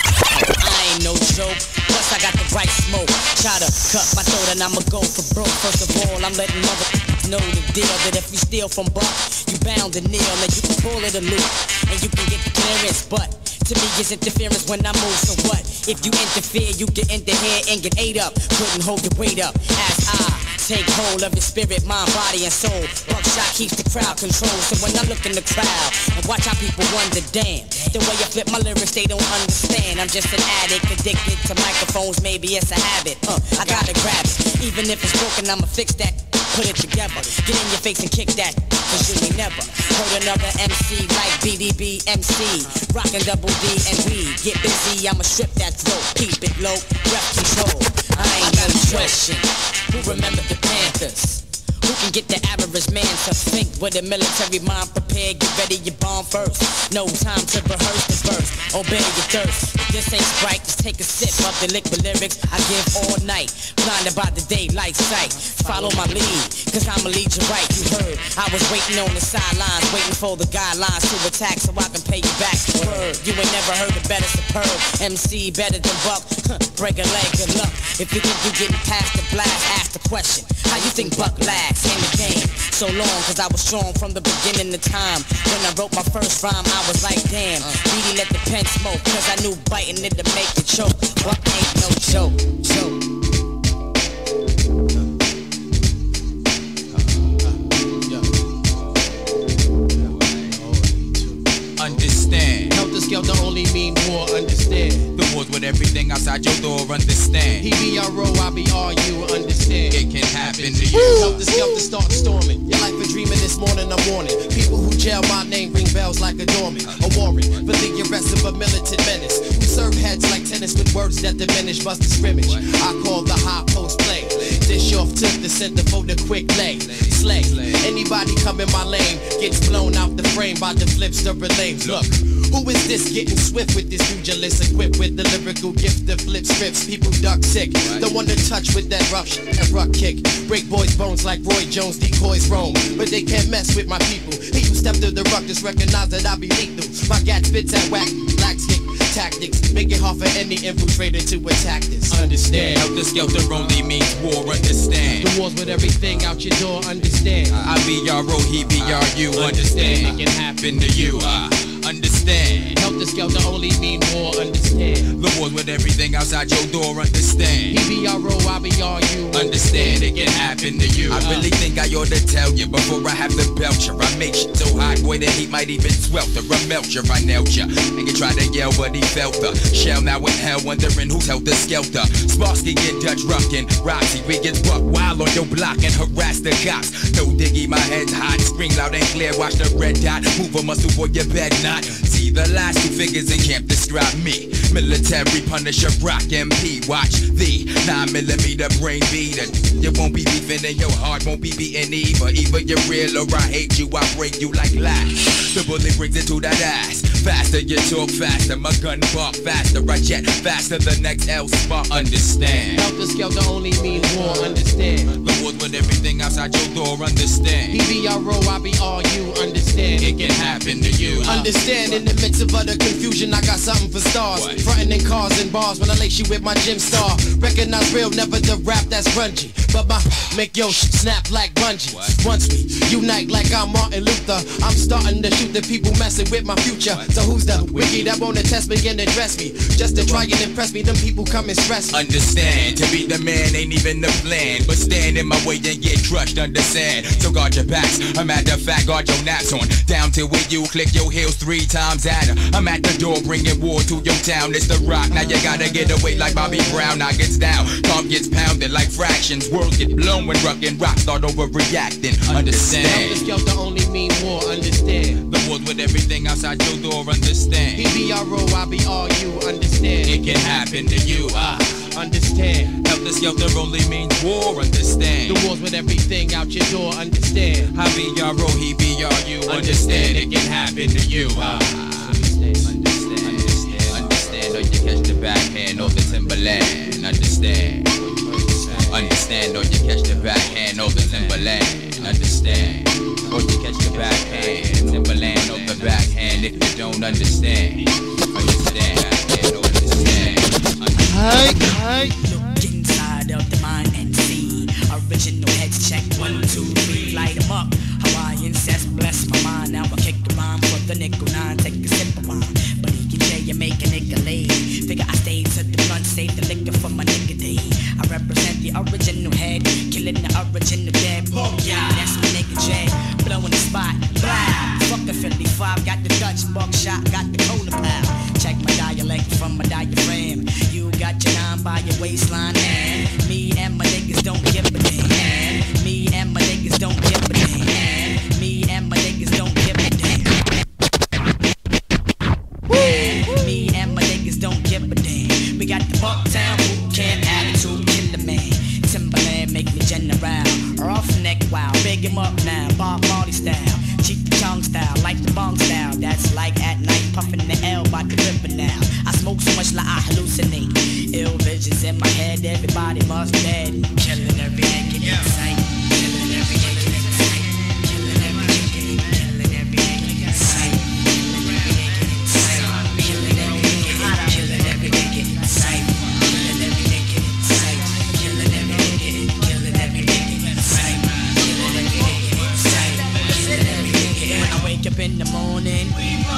I ain't no joke, plus I got the right smoke. Try to cut my throat and I'ma go for broke. First of all, I'm letting mother know the deal that if you steal from Buck, you bound to kneel. And you can pull it a loop, and you can get the clearance, but to me it's interference when I move, so what? If you interfere, you get in the head and get ate up. Couldn't hold your weight up as I take hold of your spirit, mind, body, and soul. Buckshot keeps the crowd controlled. So when I look in the crowd and watch how people wonder, damn, the way I flip my lyrics, they don't understand. I'm just an addict, addicted to microphones, maybe it's a habit. Uh, I gotta grab it, even if it's broken, I'ma fix that. Put it together, get in your face and kick that, cause you ain't never heard another M C like B D B M C. Rockin' double D and we get busy, I'ma strip that throat, keep it low, rep control. I ain't no question, who remember the Panthers? Who can get the average man to think with a military mind prepared? Get ready, you bomb first. No time to rehearse the verse. Obey your thirst. This ain't Sprite, just take a sip of the liquid lyrics I give all night. Blinded by the daylight sight. Follow my lead, cause I'ma lead you right. You heard, I was waiting on the sidelines, waiting for the guidelines to attack so I can pay you back the word. You ain't never heard a better superb M C better than Buck. Break a leg, good luck. If you think you getting past the blast, ask the question. How you think Buck lasts in the game so long? Cause I was strong from the beginning of time. When I wrote my first rhyme, I was like, damn, Beatty let the pen smoke. Cause I knew biting it to make it choke. Buck ain't no joke, joke. Understand. Helter Skelter only mean war, understand. The wars with everything outside your door, understand. He be R O, I be R U, understand. It can happen to you. Helter Skelter start storming. Your life a dreaming this morning, I'm warning. People who jail my name ring bells like a doorman. A warrant for the arrest of a militant menace. Who serve heads like tennis with words that diminish, bust the scrimmage. I call the high post play. Dish off to the center for the quick lay. Slay. Anybody come in my lane gets blown out the frame by the flips to relays. Look, who is this getting swift with this pugilist equipped with the lyrical gift to flip scripts? People duck sick, the one to touch with that rough shit and rock kick. Break boys' bones like Roy Jones, decoys roam, but they can't mess with my people. He who step through the ruckus recognize that I be lethal. My gat spits at whack, black stick tactics, make it hard for any infiltrator to attack this. Understand? Helter Skelter only means war, understand. The wars with everything out your door, understand. I be R O, he be R U, understand. It can happen to you, uh, understand. Helter Skelter only mean war, understand. The wars with everything outside your door, understand. He be R O, I be R U, understand. It can happen to you. I really think I ought to tell you before I have to belch you. I make shit so hot, boy, that he might even swelter or melt you. I nailed you, and you try to yell, but he felt the shell now in hell, wondering who's Helter Skelter. Sparsky and Dutch Ruckin', Roxy, we get buck wild on your block and harass the cops. No diggy, my head's hot, scream loud and clear, watch the red dot, move a muscle boy, you bet not. See the last two figures in camp describe me. Military Punisher, Rock M P, watch the nine millimeter brain beater. You won't be beefing and your heart won't be beating either. Either you're real or I hate you, I break you like glass. The bullet brings it to that ass. Faster you talk faster, my gun bark faster, I jet faster, the next L spark, understand. Helter Skelter only mean war, understand. The wars with everything outside your door, understand. He be R O, I be R U, understand. It can happen to you. Understand, in the midst of utter confusion, I got something for stars. What? Frontin' in cars and bars when I lace you with my gym star. Recognize real, never the rap that's grungy. But my make yo snap like bungee. What? Once we unite like I'm Martin Luther, I'm starting to shoot the people messing with my future. What? So who's the wiki that wanna test me and address me? Just to try and impress me, them people come and stress me. Understand, to be the man ain't even the plan, but stand in my way and get crushed, understand. So guard your backs, a matter of fact, guard your naps on. Down till where you click your heels three times at her. I'm at the door bringing war to your town, it's the rock. Now you gotta get away like Bobby Brown, now gets down. Calm gets pounded like fractions, worlds get blown when rock and rock start overreacting, understand. Helter Skelter only mean war, understand. The wars with everything outside your door, understand. He be R O, I be R U, understand. It can happen to you, ah, understand. Helter Skelter only means war, understand. The wars with everything out your door, understand. I be R O, he be R U, understand. It can happen to you, ah, understand, understand, understand, understand. Or you catch the backhand or the Timberland, understand. Understand, or you catch the backhand or the Timberland, understand. Or you catch the backhand, Timberland or the backhand if you don't understand. Understand, backhand or understand. Hey, hey. Look inside of the mind and see. Original heads check, one, two, three, light them up. Hawaiian says bless my mind. Now I kick the rhyme for the nickel nine, take a sip of wine. But he can say you make a nigga late. Figure I stayed to the front, save the liquor for my nigga day. I represent the original head, killing the original dead. Oh yeah, that's my nigga Jay. Blowing the spot, blah. Fuck the Philly five, got the Dutch buckshot, got the cola pal. Check my dialect from my diaphragm. You got your nine by your waistline, and me and my niggas don't give a damn. Me and my niggas don't give a damn. Me and my niggas don't give a damn. Me and my niggas don't give a damn. We got the Bucktown boot camp attitude, killer man. Timberland make me general. Roughneck wow, big him up now. Bob Marley style, cheek the tongue style, like the bong style. That's like at night puffing the L by the river now. I smoke so much ghost like I hallucinate. Ill visions in my head, everybody must dead. Killing every nigga in sight. Killing every nigga in sight. Killing every nigga, killing every nigga in sight. Killing every nigga in sight. Killing every nigga in sight. Killing every nigga in sight. Killing every nigga, killing every nigga in sight. Killing every nigga in sight. Killing every nigga. When I wake up in the morning,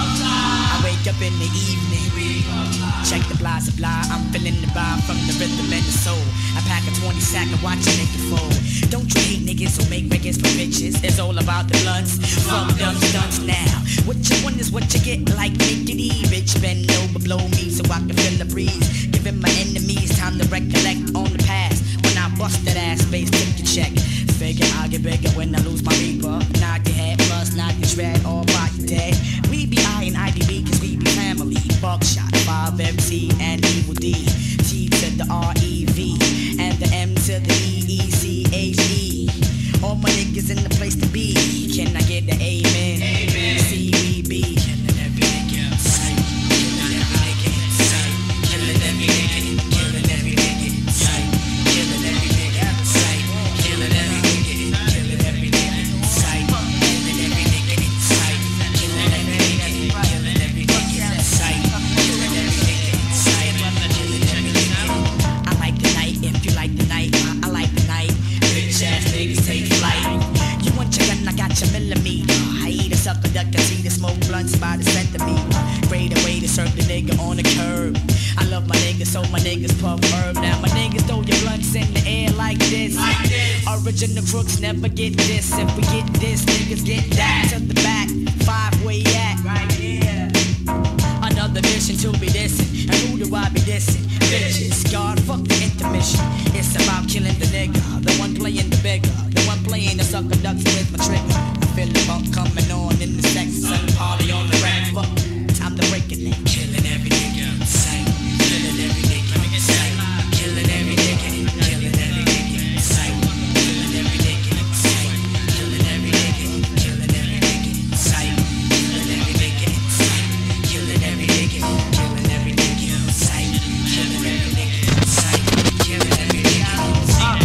I wake up in the evening. Check the blah supply, I'm feeling the vibe from the rhythm and the soul. I pack a twenty sack and watch a nigga fold. Don't you hate niggas who make records for bitches? It's all about the blunts, fuck them stunts now. What you want is what you get, like make it E. Bitch bend over, blow me so I can feel the breeze. Giving my enemies time to recollect on the past. When I bust that ass face, take your check. Figure I'll get bigger when I lose my reaper. Knock your head, plus knock your shred, all by your dead. We be I and I D B cause we be family. Buckshot, five M C and Evil D. T to the R E V and the M to the E E C H E. All my niggas in the place to be. Can I get the amen? Amen. C B B. Killing every nigga in sight. Killing every nigga in sight. Killing every nigga. Killing every nigga in sight. Killing every nigga in sight. Killing every nigga. Killing every nigga in sight. Killing every nigga in sight. Killing every nigga. Killing every nigga in sight. Killing every nigga in sight. Killing every nigga. I like the night if you like the night. I like the night. Bitch ass niggas take flight. You want your gun, I got your millimeter. I eat a sucker duck, I see the smoke blunts by the centimeter. Greater way to serve the nigga on the curb. I love my niggas, so my niggas puff herb. Now my niggas throw your blunts in the air like this. Like this. Original crooks never get this. If we get this, niggas get that. To the back, five where you at? Right here. Another mission to be dissing. And who do I be dissing? Bitches, God, fuck the intermission. It's about killing the nigga, the one playing the bigger, the one playing the sucker ducks with my trigger. I feel the bump coming on in the sex and party on the rack. Fuck, time to break it now. Killing every nigga in sight. Killing every nigga in sight. Killing every nigga. Killing every nigga in sight. Killing every nigga in sight. Killing every nigga. Killing every nigga in sight. Killing every nigga in sight. Killing every nigga. Killing every nigga in sight. Killing every nigga in sight. Killing every nigga in sight.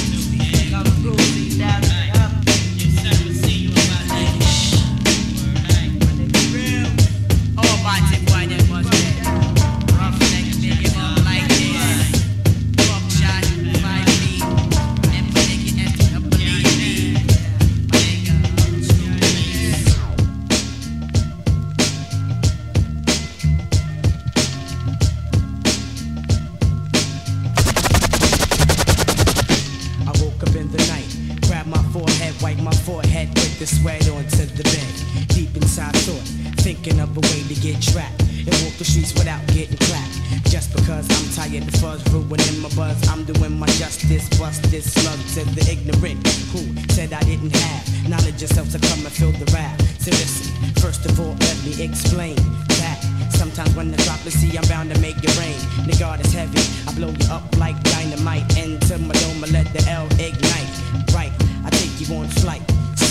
The sweat onto the bed, deep inside thought, thinking of a way to get trapped and walk the streets without getting clapped. Just because I'm tired of fuzz ruining my buzz, I'm doing my justice, bust this slug to the ignorant who said I didn't have knowledge yourself to come and fill the rap. So listen, first of all, let me explain that sometimes when the drop, see, I'm bound to make it rain. The guard is heavy, I blow you up like dynamite. Into my dome, I let the L ignite. Right, I take you on flight.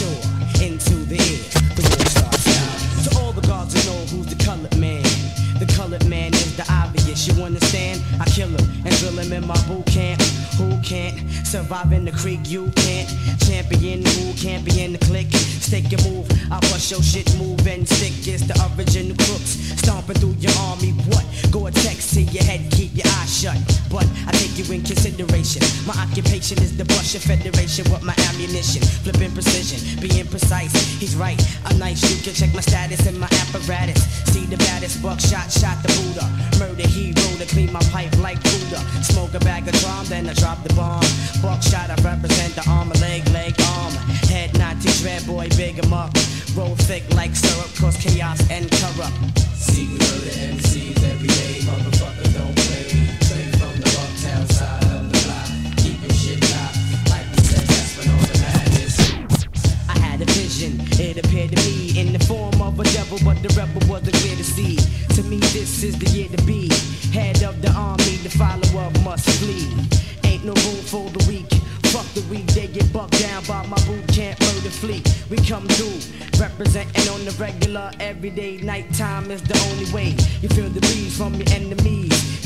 Into the air, the war starts out. To all the guards who know who's the colored man, the colored man is the obvious. You understand? I kill him and drill him in my boot camp. Who can't survive in the creek? You can't. Champion who can't be in the clique. Stake your move, I bust your shit, move and stick. It's the original crooks stomping through your army. What? Go a text to your head, keep your eyes shut. But I take you in consideration. My occupation is the Russian Federation with my ammunition. Flipping precision, being precise. He's right, I'm nice. You can check my status and my apparatus. See the baddest buckshot, shot the Buddha. Murder hero to clean my pipe like Buddha. Smoke a bag of drum, then I drop the bomb. Buckshot, I represent the arm, leg, leg, arm. Head not to dread, boy, big 'em up. Roll thick like syrup, cause chaos and corrupt. See, we murder M Cs every day, motherfuckers don't play. Straight from the uptown side of the block. Keep your shit locked, like we said, that's when all the madness. I had a vision, it appeared to me in the form of a devil, but the rebel wasn't clear to see. To me, this is the year to be. Head of the army, the follower must flee. Ain't no room for the weak. Fuck the weak, they get bucked down by my boot camp murder fleet. We come through, representing on the regular, everyday. Nighttime is the only way. You feel the breeze from your enemies.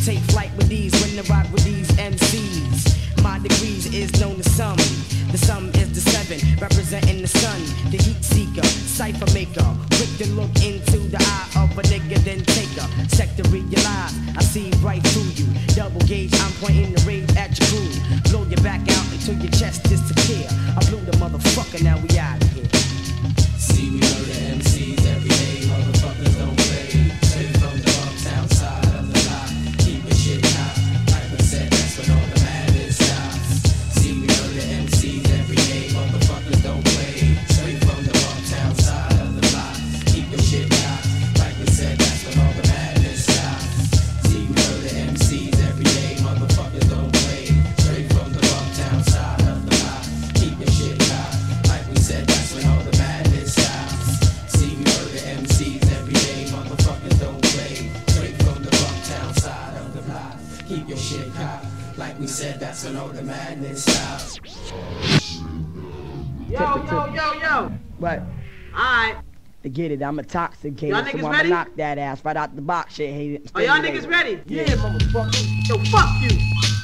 take flight with these when I rock with these M Cs. My degrees is known to some. The sum is the seven, representing the sun, the heat seeker, cipher maker. Quick to look into the eye of a nigga, then take a sec to realize I see right through you. Double gauge, I'm pointing the rage at your crew. Blow your back out until your chest disappear. I blew the motherfucker, now we out of here. See, we know the M Cs every day, motherfuckers don't play. Straight from the uptown side of the block, keep the shit hot. Like we said, that's when all the madness stops. See, we know the M Cs every day, motherfuckers don't play. Straight from the uptown side of the block, keep the shit hot. Like we said, that's when all the madness stops. See, we know the M Cs every day, motherfuckers don't play. Straight from the uptown side of the block, keep your shit hot. Like we said, that's when all the madness stops. See, we know the M Cs every day, motherfuckers don't play. Straight from the uptown side of the block, keep your shit hot. Like we said, that's when all the madness stops. Yo, yo, yo, yo. What? Alright. To get it, I'm intoxicated. Y'all so niggas I'ma ready? knock that ass right out the box. Shit, hate it. Are y'all niggas ready? Yeah, motherfucker. Yo, fuck you.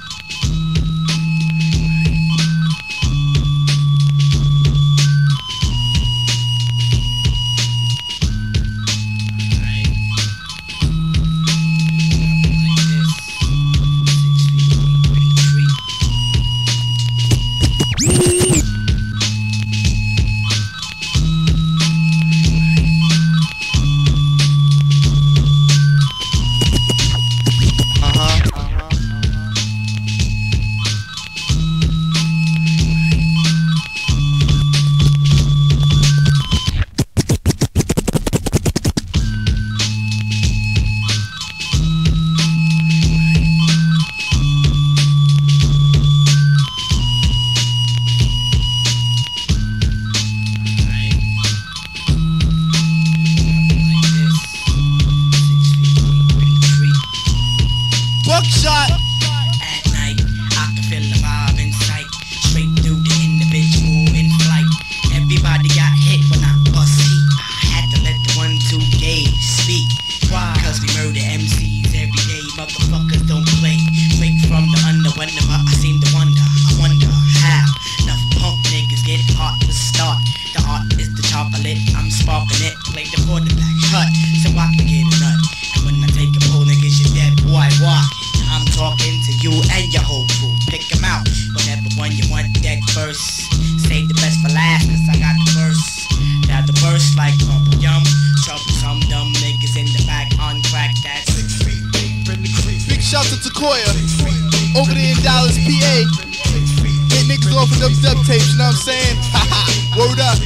Buckshot. At night, I can feel the vibe in sight. Straight through the individual in flight. Everybody got hit when I bust heat. I had to let the one two gauge speak. Why? Cause we murder M Cs every day. Motherfuckers don't play. Straight from the under, whenever I seem to wonder. I wonder how enough punk niggas get hot to start. The art is the chocolate, I'm sparking it. Play the quarterback cut, so I can get a nut. And when I take a pull, niggas, you dead boy walking. I'm talking to you and your whole crew. Pick 'em out, whatever one you want dead first. Save the best for last, cause I got the verse. Now the verse like bubble yum. Trouble some dumb niggas in the back on crack. That's six feet deep in the creek. Big shout to Takoya. Over there in Dallas, P A. Hit niggas off with them dub tapes, you know what I'm saying? Haha, word up.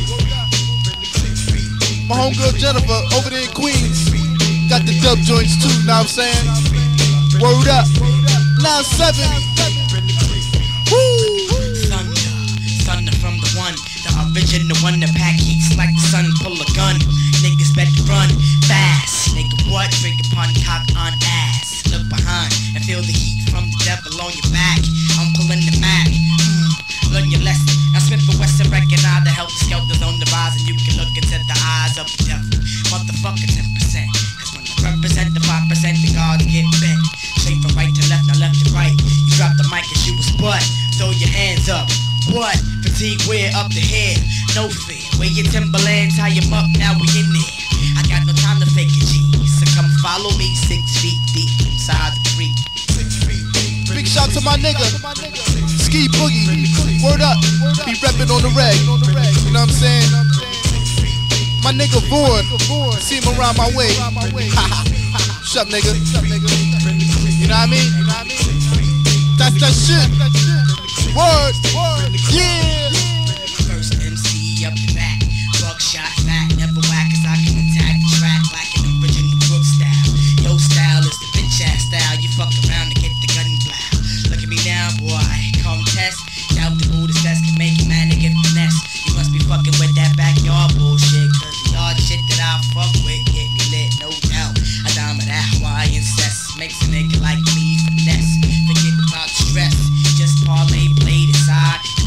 My homegirl Jennifer over there in Queens. Got the dub joints too, you know what I'm saying? Word up. nine seven. Woo! Thunder, thunder from the one, the original one. The pack heats like the sun. Pull a gun, niggas better run fast. Nigga, what? Drink upon cock on ass. Look behind and feel the heat from the devil on your back. I'm pulling the Mac. Mm, learn your lesson. Now Smith and Wesson recognize the helter skelters on the rise, and you can look into the eyes of the devil. Motherfucker, ten percent. Cause when I represent the five percent, the guards get bent. Straight from right to left, now left to right. You drop the mic and you was butt. Throw your hands up. What? Fatigue, we're up to here. No fear. Wear your Timberland, tie 'em up, now we in there. I got no time to fake a G. So come follow me six feet deep inside the creek. Big shout to my nigga. Ski Boogie. Word up. Be reppin' on the reg. You know what I'm saying? My nigga Vaughn. See him around my way. Shut up, nigga. You know what I mean? That's that shit. Word. Yeah. First M C up the back. Buckshot back. Never whack as I can attack the track like an original Crook style. Yo style is the bitch ass style. You fuck around to get the gun blow. Look at me now, boy. Come test. Doubt the Buddhist test can make a man to get finesse. You must be fucking with that backyard bullshit. Cause the yard shit that I fuck with get me lit, no doubt. I dime of that Hawaiian cess. Makes a nigga like me finesse. Forget about stress. Just parlay, play the side.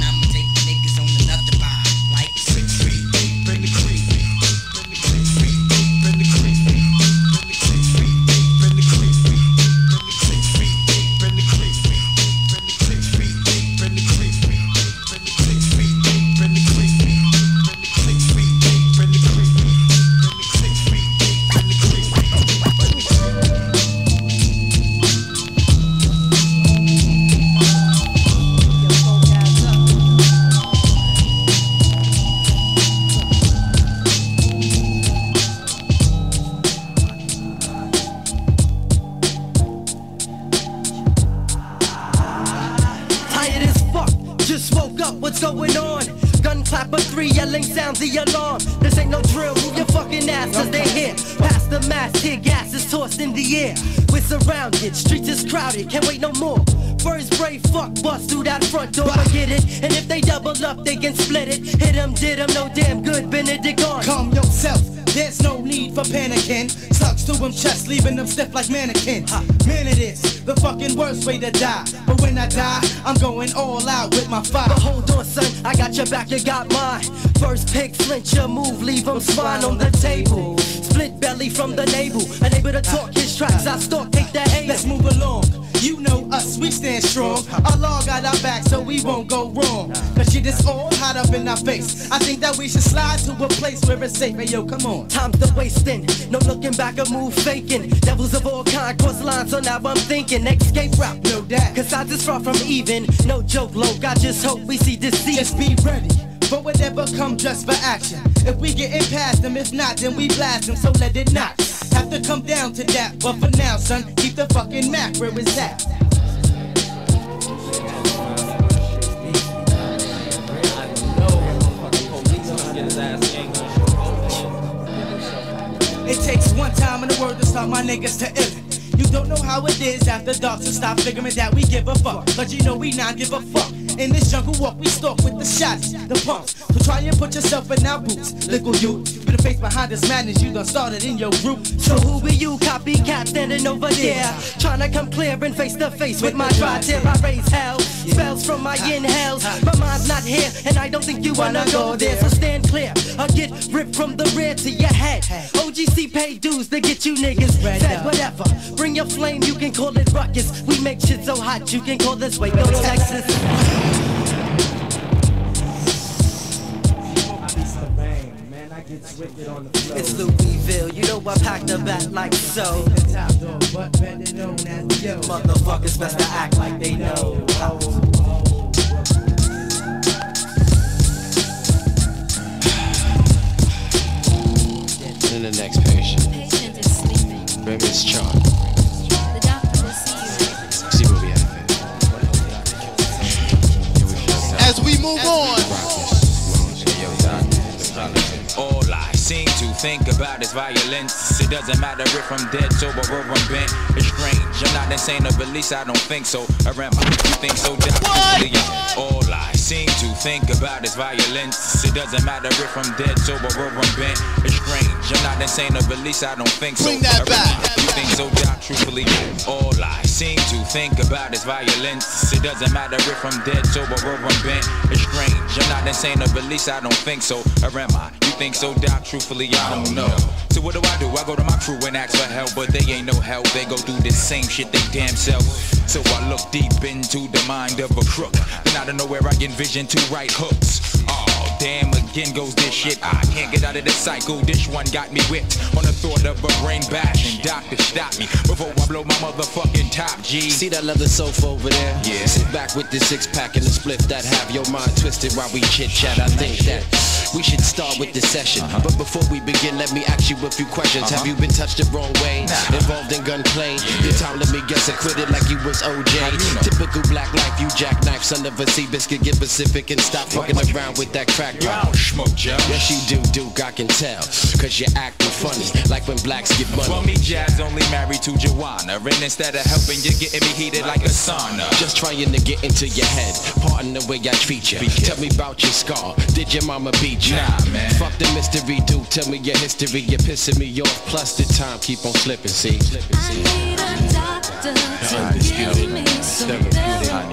sounds the alarm. This ain't no drill, move your fucking ass cause they here. Past the mask, tear gas is tossed in the air. We're surrounded, streets is crowded, can't wait no more. First brave fuck, bust through that front door, I get it. And if they double up, they can split it. Hit them, did them, no damn good, Benedict on. Calm yourself, there's no need for panicking. Sucks to him chest, leaving them stiff like mannequin. Man, it is the fucking worst way to die. But when I die, I'm going all out with my fire. But hold on, son, I got your back, you got mine. First pick, flinch your move, leave him spine on the table. Split belly from the navel, unable to talk his tracks, I stalk, take the aim. Let's move along. You know us, we stand strong. Our law got our back, so we won't go wrong. Cause shit is all hot up in our face. I think that we should slide to a place where it's safe. Hey yo, come on. Time's the wasting, no looking back or move faking. Devils of all kind cross lines, so now I'm thinking escape route, no doubt. Cause I just far from even, no joke, loc. I just hope we see deceit. Just be ready for whatever come just for action. If we getting past them, if not, then we blast them, so let it not have to come down to that. But for now, son, keep the fucking Mac where it's at. It takes one time in the world to start my niggas to illin'. You don't know how it is after dark, so stop figuring that we give a fuck. But you know we not give a fuck. In this jungle walk, we stalk with the shots, the pumps. So try and put yourself in our boots. Little you, be the face behind this madness you done started in your group. So who be you, copycat standing over there? Trying to come clear and face to face with my dry tear. I raise hell, spells from my inhales. My mind's not here, and I don't think you wanna go there. So stand clear, or get ripped from the rear to your head. O G C pay dues to get you niggas fed, whatever. Bring your flame, you can call it ruckus. We make shit so hot, you can call this Waco, Texas. It's Louisville, you know I packed the bat like so. Motherfuckers best to act like they know. And the next patient. Patient is sleeping. Bring Miss Chart. The doctor will see you. See what we have. As we move on. All I seem to think about is violence. It doesn't matter if I'm dead, sober, or I'm bent. It's strange, I'm not insane, or at least I don't think so. Or am I? You think so? Definitely. All I seem to think about is violence. It doesn't matter if I'm dead, sober, or I'm bent. It's strange, I'm not insane, or at least I don't think so. Bring that back. You think so? Doubt, truthfully. All I seem to think about is violence. It doesn't matter if I'm dead, sober, or I'm bent. It's strange, I'm not insane, or at least I don't think so. Or am I? You think so? Doubt, truthfully, I don't know. So what do I do? I go to my crew and ask for help, but they ain't no help. They go through the same shit they damn self. So I look deep into the mind of a crook. Then out of nowhere I envision two right hooks. Oh, damn, again goes this shit. I can't get out of this cycle. This one got me whipped on the thought of a brain bash. And doctor stop me before I blow my motherfucking top, G. See that leather sofa over there? Yeah. Sit back with the six pack and the split that have your mind twisted while we chit chat. I think that we should start with the session. Uh-huh. But before we begin, let me ask you a few questions. Uh-huh. Have you been touched the wrong way? Nah. Involved in gunplay? Yeah. Your time, let me guess, acquitted like you was O J. You know? Typical black life, you jackknife, son of a sea biscuit. Get Pacific and stop fucking what? around with that crack rock. Smoke, Joe. Yes, you do, Duke, I can tell. Cause you're acting funny, like when blacks get money. For me, Jazz only married to Joanna. And instead of helping, you're getting me heated like a sauna. Just trying to get into your head. Pardon the way I treat you. Tell me about your scar. Did your mama beat you? Nah, man. Fuck the mystery, dude. Tell me your history. You're pissing me off. Plus the time keep on slipping. See? Slipping, see? I need a doctor to give me some therapy. I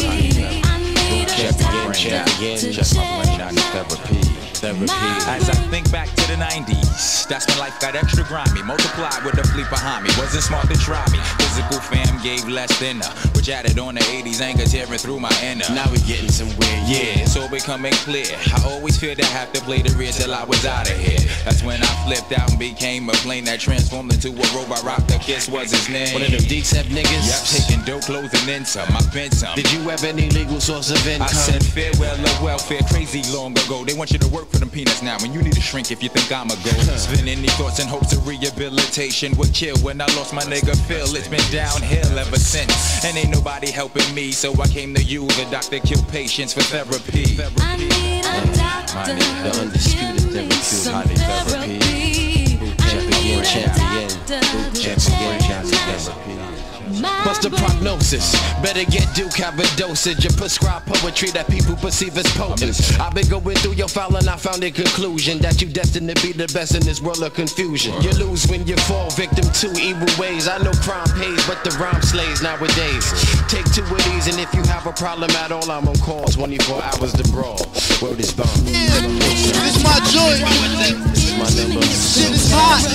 need a doctor to check. As I think back to the nineties, that's when life got extra grimy. Multiplied with the fleet behind me. Wasn't smart to try me. Physical fam gave less than a, which added on the eighties anger tearing through my inner. Now we getting somewhere. Yeah, it's all becoming clear. I always feared I have to play the rear till I was out of here. That's when I flipped out and became a plane that transformed into a robot. Rock the Kiss was his name. One of them D-Sep niggas? Yep, taking dope clothes and then some. I've been some. Did you have any legal source of income? I said farewell of welfare crazy long ago. They want you to work for them peanuts now, and you need to shrink if you think I'm a go. Spin any thoughts and hopes of rehabilitation would kill when I lost my nigga Phil. It's been downhill ever since, and ain't nobody helping me, so I came to you, the doctor, kill patients for therapy. I need a doctor my nigga. The undisputed therapeutic highly therapy. Champion, champion, champion, champion therapy. What's the prognosis? Better get Duke, have a dosage and prescribe poetry that people perceive as potent. I've been going through your file and I found a conclusion that you destined to be the best in this world of confusion. You lose when you fall victim to evil ways. I know crime pays, but the rhyme slays nowadays. Take two of these and if you have a problem at all, I'm on call twenty-four hours to brawl. Word is bomb. Yeah, this my joint. This is my number. Shit is hot.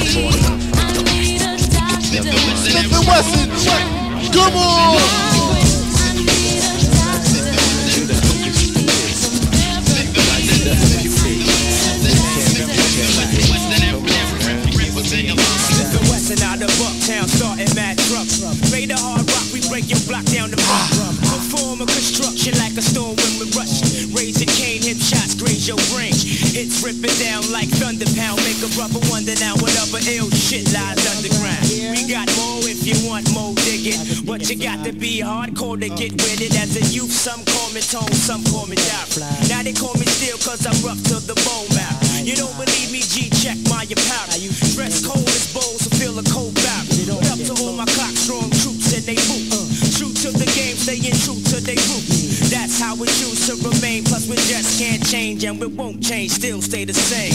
Smith and Wesson, come on! Wesson out of Bucktown, starting mad trucks. Made a hard rock, we break your block down the block. Perform a construction like a storm when we rush. Raise your cane, hip shots, graze your brain. Hits ripping down like thunder pound. Make a rubber wonder now what other ill shit lies underground. We got more if you want more digging. But you got to be hardcore to get with it. As a youth, some call me Tone, some call me Down. Now they call me Steel cause I'm rough to the bone mouth. You don't believe me, G, check my apparel. Dress cold as bowls, so feel a cold bout. Put up to all my clock strong troops and they boot. True to the game, staying true to they roots. That's how we choose to remain. Plus we just can't change and we won't change, still stay the same.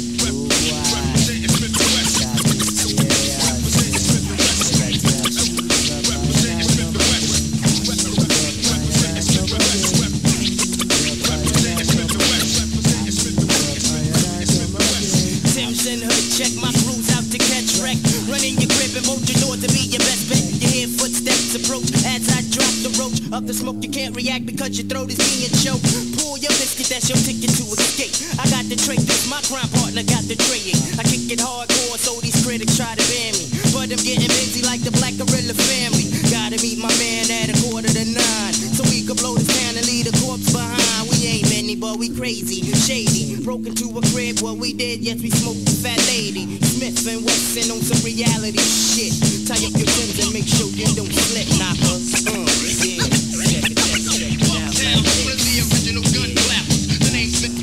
Check my crews out to catch wreck. Run in your crib and hold your door to be your best bet. You hear footsteps approach as I drop the roach of the smoke. You can't react because your throat is being choked. Pull your biscuit, that's your ticket to escape. I got the trait, this my crime partner got the tray. I kick it hardcore so these critics try to ban me, but I'm getting busy like the Black Gorilla family. Gotta meet my man at a quarter to nine, so we can blow this town and leave the corpse behind. We ain't many, but we crazy, shady. Broke into a crib, what we did, yes, we smoked the fat lady. Smith and Wesson on some reality shit. Tie up your limbs and make sure you don't slip, knockers. Uh, yeah. Check it, check it, check it out. One of the original gun clappers. The name Smith.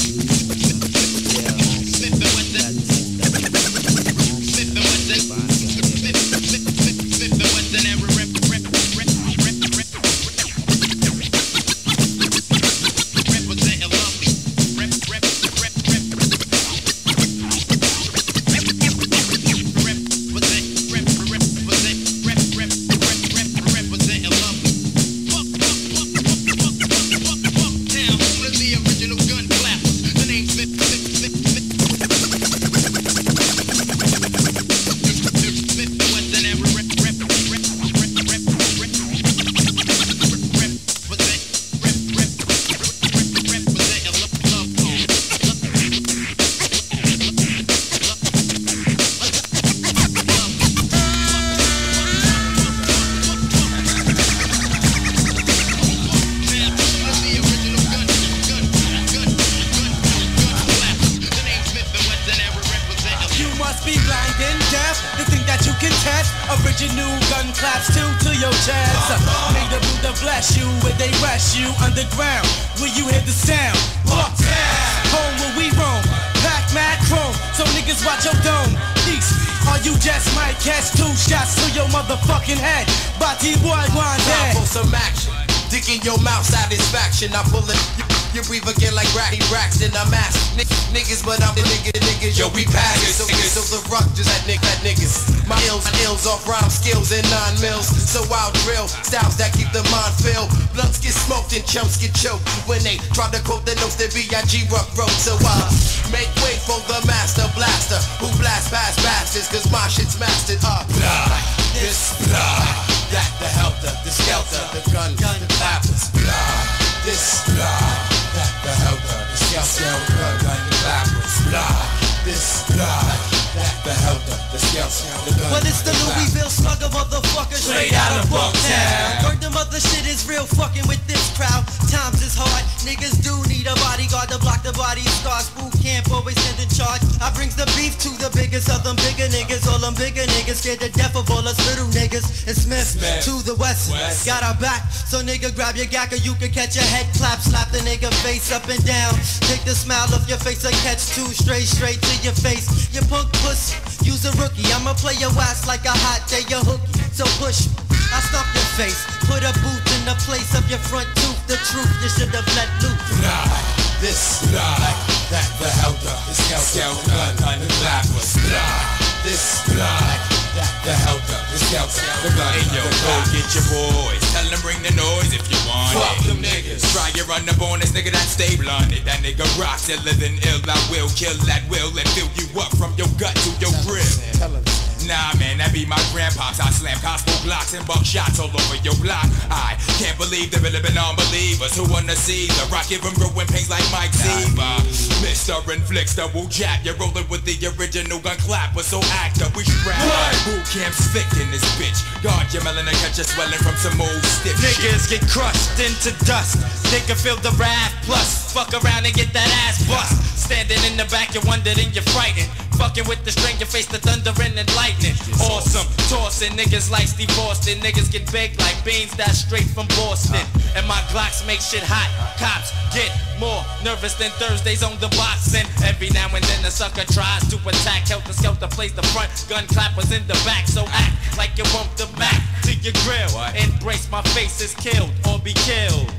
Smith and Wesson. Smith and Wesson. Smith, Smith, Smith, Smith and Wesson. And rep, rep, rep, rep, rep, representing lovely. Rep, rep, rep, rep. Original gun claps two to your chest. Made the Buddha bless you where they rest you underground. Where you hear the sound. Bucktown, home where we roam. Pack mad chrome, so niggas watch your dome. East, or you just might catch two shots to your motherfucking head. Body boy one Time for some action. Dick in your mouth, satisfaction. I pull it. You, you breathe again like Racky Braxton. I'm ass N niggas, but I'm the nigga, niggas. Yo, we pass it. So, so the rock just that nigga, that niggas. My ills, ills off rhyme skills and nine mils. So I'll drill styles that keep the mind filled. Blunts get smoked and chumps get choked when they try to quote the notes that B I G rough road. So I make way for the master blaster who blast past bastards, cause my shit's mastered up. Blah, this, blah, that, the helter, the skelter, the gun, the clappers. Blah, this, blah, that, the helter, the skelter, the gun, the clappers. Blah, this, blah, that, the helter, the skelter, the gun. Well, it's the Louisville slugger, motherfucker, straight out of Bucktown. Heard the mother shit is real fucking with this crowd. Times is hard, niggas do need a bodyguard to block the body scars. Boot camp always send in charge. I brings the beef to the biggest of them bigger niggas. All them bigger niggas scared to death of all us little niggas. And Smith, Smith. to the west West. West. Got our back, so nigga grab your gacker. You can catch your head clap, slap the nigga face up and down. Take the smile off your face and catch two straight, straight to your face. You punk pussy, use a rookie. I'ma play your ass like a hot day, you hookie. So push me, I stomp your face. Put a boot in the place of your front tooth. The truth you should have let loose. Nah, this, nah, that, the helter, the skelter, gun, gun, the clappers. Nah, this, nah, that, the helter, the skelter, the gun, hey, yo, go get your boys. Tell them bring the noise if you want Fuck it. Them niggas. Try your run up on this nigga that stay blunted. That nigga rocks, iller than ill. I will kill that will and fill you up from your gut to your grill. Nah, man, that be my grandpops. I slam Costco blocks and buck shots all over your block. I can't believe there really been unbelievers who wanna see the rock give them growing pains like Mike Zeba. Mister Inflicts the woo jab. You're rolling with the original gun clapper, so actor, we strap. Boot camp's thick in this bitch. Guard your melon and catch you swelling from some old stiff Niggas shit. get crushed into dust. They can feel the wrath plus. Fuck around and get that ass bust. Standing in the back, you're wondering, you're frightened. Fucking with the string, you face the thunder and the lightning. Awesome, tossing niggas like Steve Austin. Niggas get baked like beans, that's straight from Boston. And my Glocks make shit hot. Cops get more nervous than Thursdays on the boxing. Every now and then the sucker tries to attack. Helter Skelter plays the front, gun clappers in the back. So act like you want the back to your grill. Embrace my face is killed or be killed.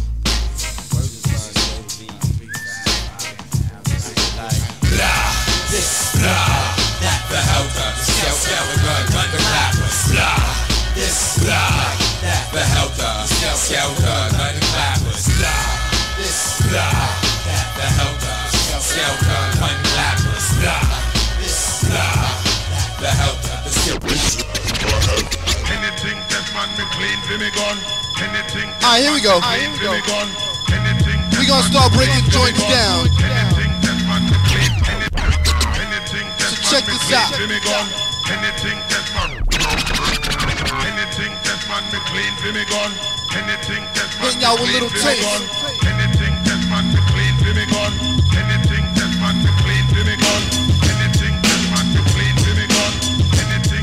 Blah, this, blah, that, the helter, the skelter, the gun, gun, the clappers. Blah, this, blah, that, the helter, the skelter, gun, the clappers. Blah, this, blah, that, the helter, the skelter, gun, the clappers. Blah, this, blah, that, the helter, the skelter. Anything that man me clean for me gun. Anything. Alright, here we go. We gonna start breaking joints down. So check this out. Anything that man, anything that man me clean for me gun. Anything that man Hitting y'all with little taste. Anything that man me clean for me gun. Anything that man me clean for me gun. Anything that man me clean for me gun. Anything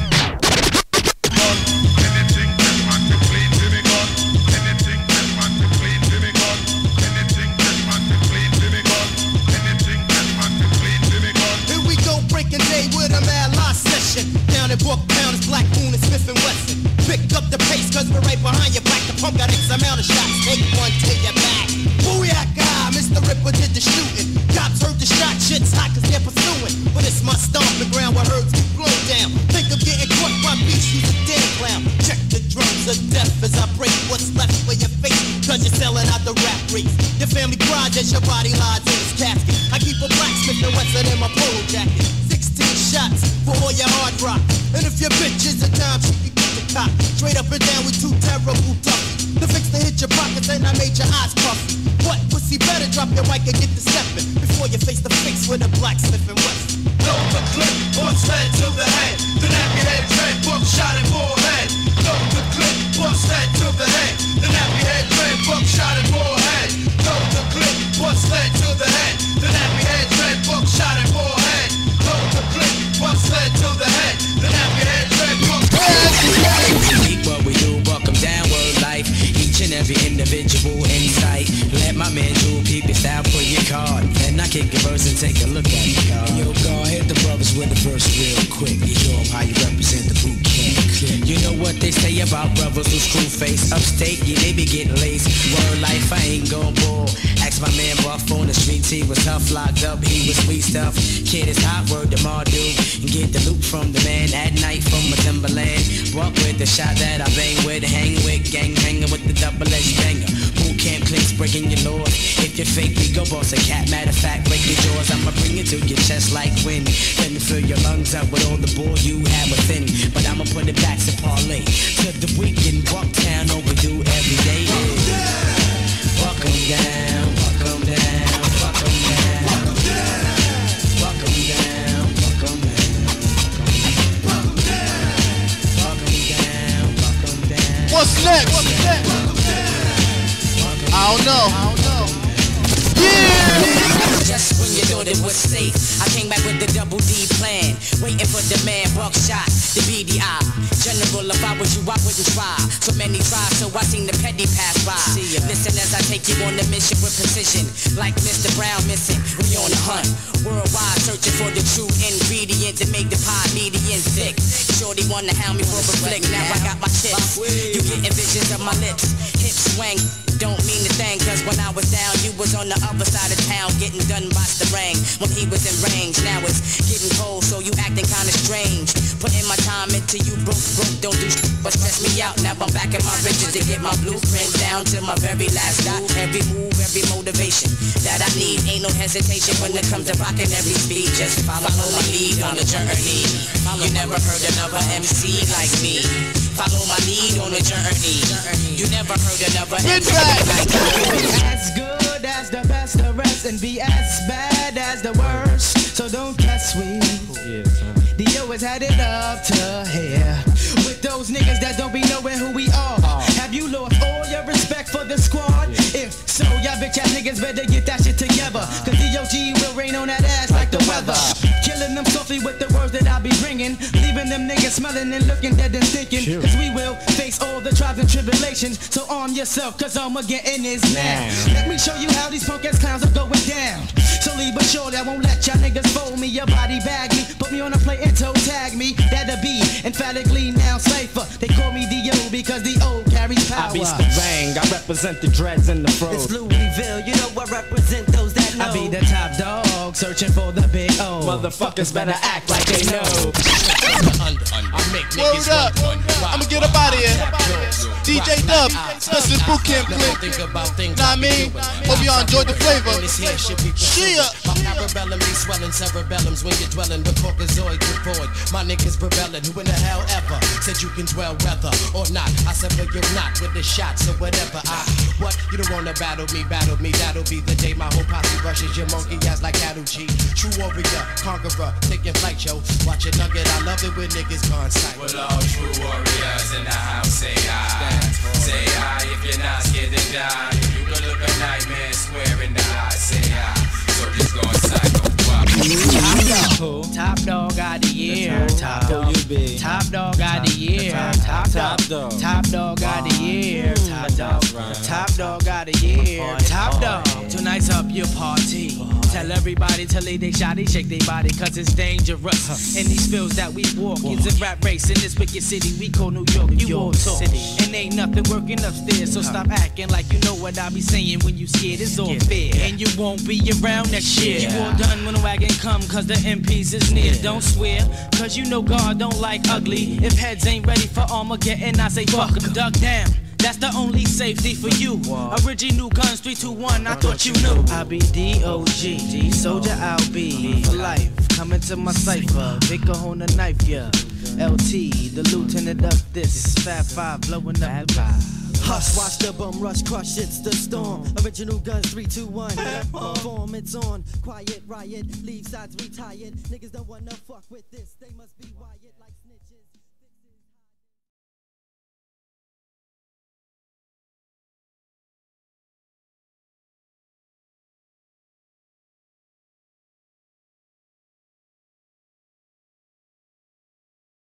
gun. Anything that man me clean for me gun. Anything that man me clean for me gun. Anything that man me clean for me gun. Anything that man me clean for me gun. Here we go, breaking day with a mad law session. Down in Brooktown, it's Black Moon and Smith and Wesson. Pick up the pace, cause we're right behind your back. The pump got X amount of shots. Take one to your back. Booyaka, Mister Ripper did the shooting. Cops heard the shot, shit's hot cause they're pursuing. But it's my stomp the ground where herds get blown down. Think of getting caught by beats, you a damn clown. Check the drums of death as I break what's left for your face. Cause you're selling out the rap race. Your family cries as your body lies in its casket. I keep a blacksmith and Wesson in my polo jacket. Sixteen shots for all your hard rock. And if your bitch is a dime, she can get the cop. Straight up and down with two terrible toughies. The fix to hit your pockets and I made your eyes puffy. What? Pussy better drop your mic and get the steppin' before you face the face with a blacksmith and Wesson. Load the clip, bust head to the head. The nappy head dread, buck shot and forehead. Load the clip, bust head to the head. The nappy head dread, buck shot and forehead. Load the clip, bust head to the head. The nappy head dread, buck shot and forehead. Load the clip, bust head to the head. The nappy head dread, buck shot and forehead. What we do, welcome downward life. Each and every individual in sight. Let my man do peep it style for your card. And I kick a verse and take a look at it, y'all. Yo, go hit the brothers with the verse real quick. You show them how you represent the boot camp. You know what they say about brothers who screw face upstate? Yeah, they be getting laced. Word life, I ain't gon' bull. Ask my man Buff on the streets, he was tough, locked up, he was sweet stuff. Kid is hot, word to Mardu. And get the loot from the man at night from a Timberland. Walk with the shot that I bang with, hang with, gang hanging with the double-edged banger. Boot camp clicks breaking your laws. If you're fake, we go boss a cat. Matter of fact, break your jaws. I'ma bring it to your chest like wind. Let me fill your lungs up with all the bull you have within. But I'ma put it back to parlay. To the weekend, Bucktown overdue every day. Walk 'em down, walk 'em down, walk 'em down. Walk 'em down, walk 'em down. Walk 'em down, walk 'em down. What's next? What's next? I don't know. I don't know. Yeah! Just when you thought it was safe, I came back with the double D plan. Waiting for the man, buckshot, the B D I. General, if I was you, I wouldn't try. So many try, so I seen the petty pass by. Listen as I take you on the mission with precision. Like Mister Brown missing, we on the hunt. Worldwide searching for the true ingredient to make the pie median thick. Shorty wanna hound me for a flick, now I got my chips. You getting visions of my lips, hips swing. Don't mean a thing, cause when I was down, you was on the other side of town, getting done by the ring. When he was in range, now it's getting cold, so you acting kinda strange. Putting my time into you, broke, broke, don't do shit, but stress me out. Now I'm back in my riches to get my blueprint down to my very last dot. Every move, every motivation that I need, ain't no hesitation when it comes to rocking every speed. Just follow my lead on the journey. You never heard another M C like me. Follow my lead on the journey. You never heard another M C like me. As good as the best, the rest, and be as bad as the worst. So don't test me. Dio has had it up to here with those niggas that don't be knowing who we are. Have you lost all your respect for the squad? If so, y'all bitch ass niggas better get that shit together. Cause D O G will rain on that ass like the weather. Killing them softly with the words that I be bringing. Leaving them niggas smelling and looking dead and stinking. Cause we will face all the trials and tribulations. So arm yourself, cause Armageddon is now. Let me show you how these punk ass clowns are going down. Slowly but surely I won't let y'all niggas fold me. Your body bag me, put me on a plate and toe tag me. That'll be emphatically now safer. They call me D O because the O carries power. I be the bang, I represent the dreads and the fro. It's Louisville, you know I represent those that know. I be the top dog, searching for the big O. Motherfuckers better act like they know. Word up, I'ma get up out of here. D J Dub, this is boot camp clip. Nah, I mean, hope y'all enjoyed the flavor. Shia. My parabellum be swelling cerebellums when you're dwelling with Caucasoid with void. My niggas rebelling, who in the hell ever said you can dwell whether or not? I said, but you're not with the shots or whatever. I, what? You don't wanna battle me, battle me. That'll be the day my whole posse rushes your monkey ass like cattle G. True warrior, conqueror, taking flight, yo. Watch it nugget, I love it when niggas gone sight. Well, all true warriors in the house, say hi. Say hi if you're not scared to die. If you could look a nightmare square in the eye, say hi. So just go inside, go pop. Top dog of the year. Top dog. Top dog of the year. Top dog. Top dog of the year. Top dog. Top dog of the year. Top dog. Tonight's up your party. Tell everybody to lay they shotty, shake they body, cause it's dangerous. In these fields that we walk, it's a rap race in this wicked city we call New York. You all talk, and ain't nothing working upstairs. So stop acting like you know what I be saying when you scared. It's all fair, and you won't be around next year. You all done when the wagon come, cause the M Ps is near. Don't swear, cause you know God don't like ugly. If heads ain't ready for Armageddon, I say fuck 'em, duck down. That's the only safety for you. Original guns, three, two, one, I thought you knew. I be D O G, soldier I'll be for life. Coming to my cipher, Vicar on the knife, yeah. L T, the lieutenant of this. Fat Five blowing up the vibe. Hush, watch the bum rush, crush, it's the storm. Original guns, three, two, one. Form, it's on. Quiet, riot, leave sides retired. Niggas don't wanna fuck with this, they must be wired like snitches.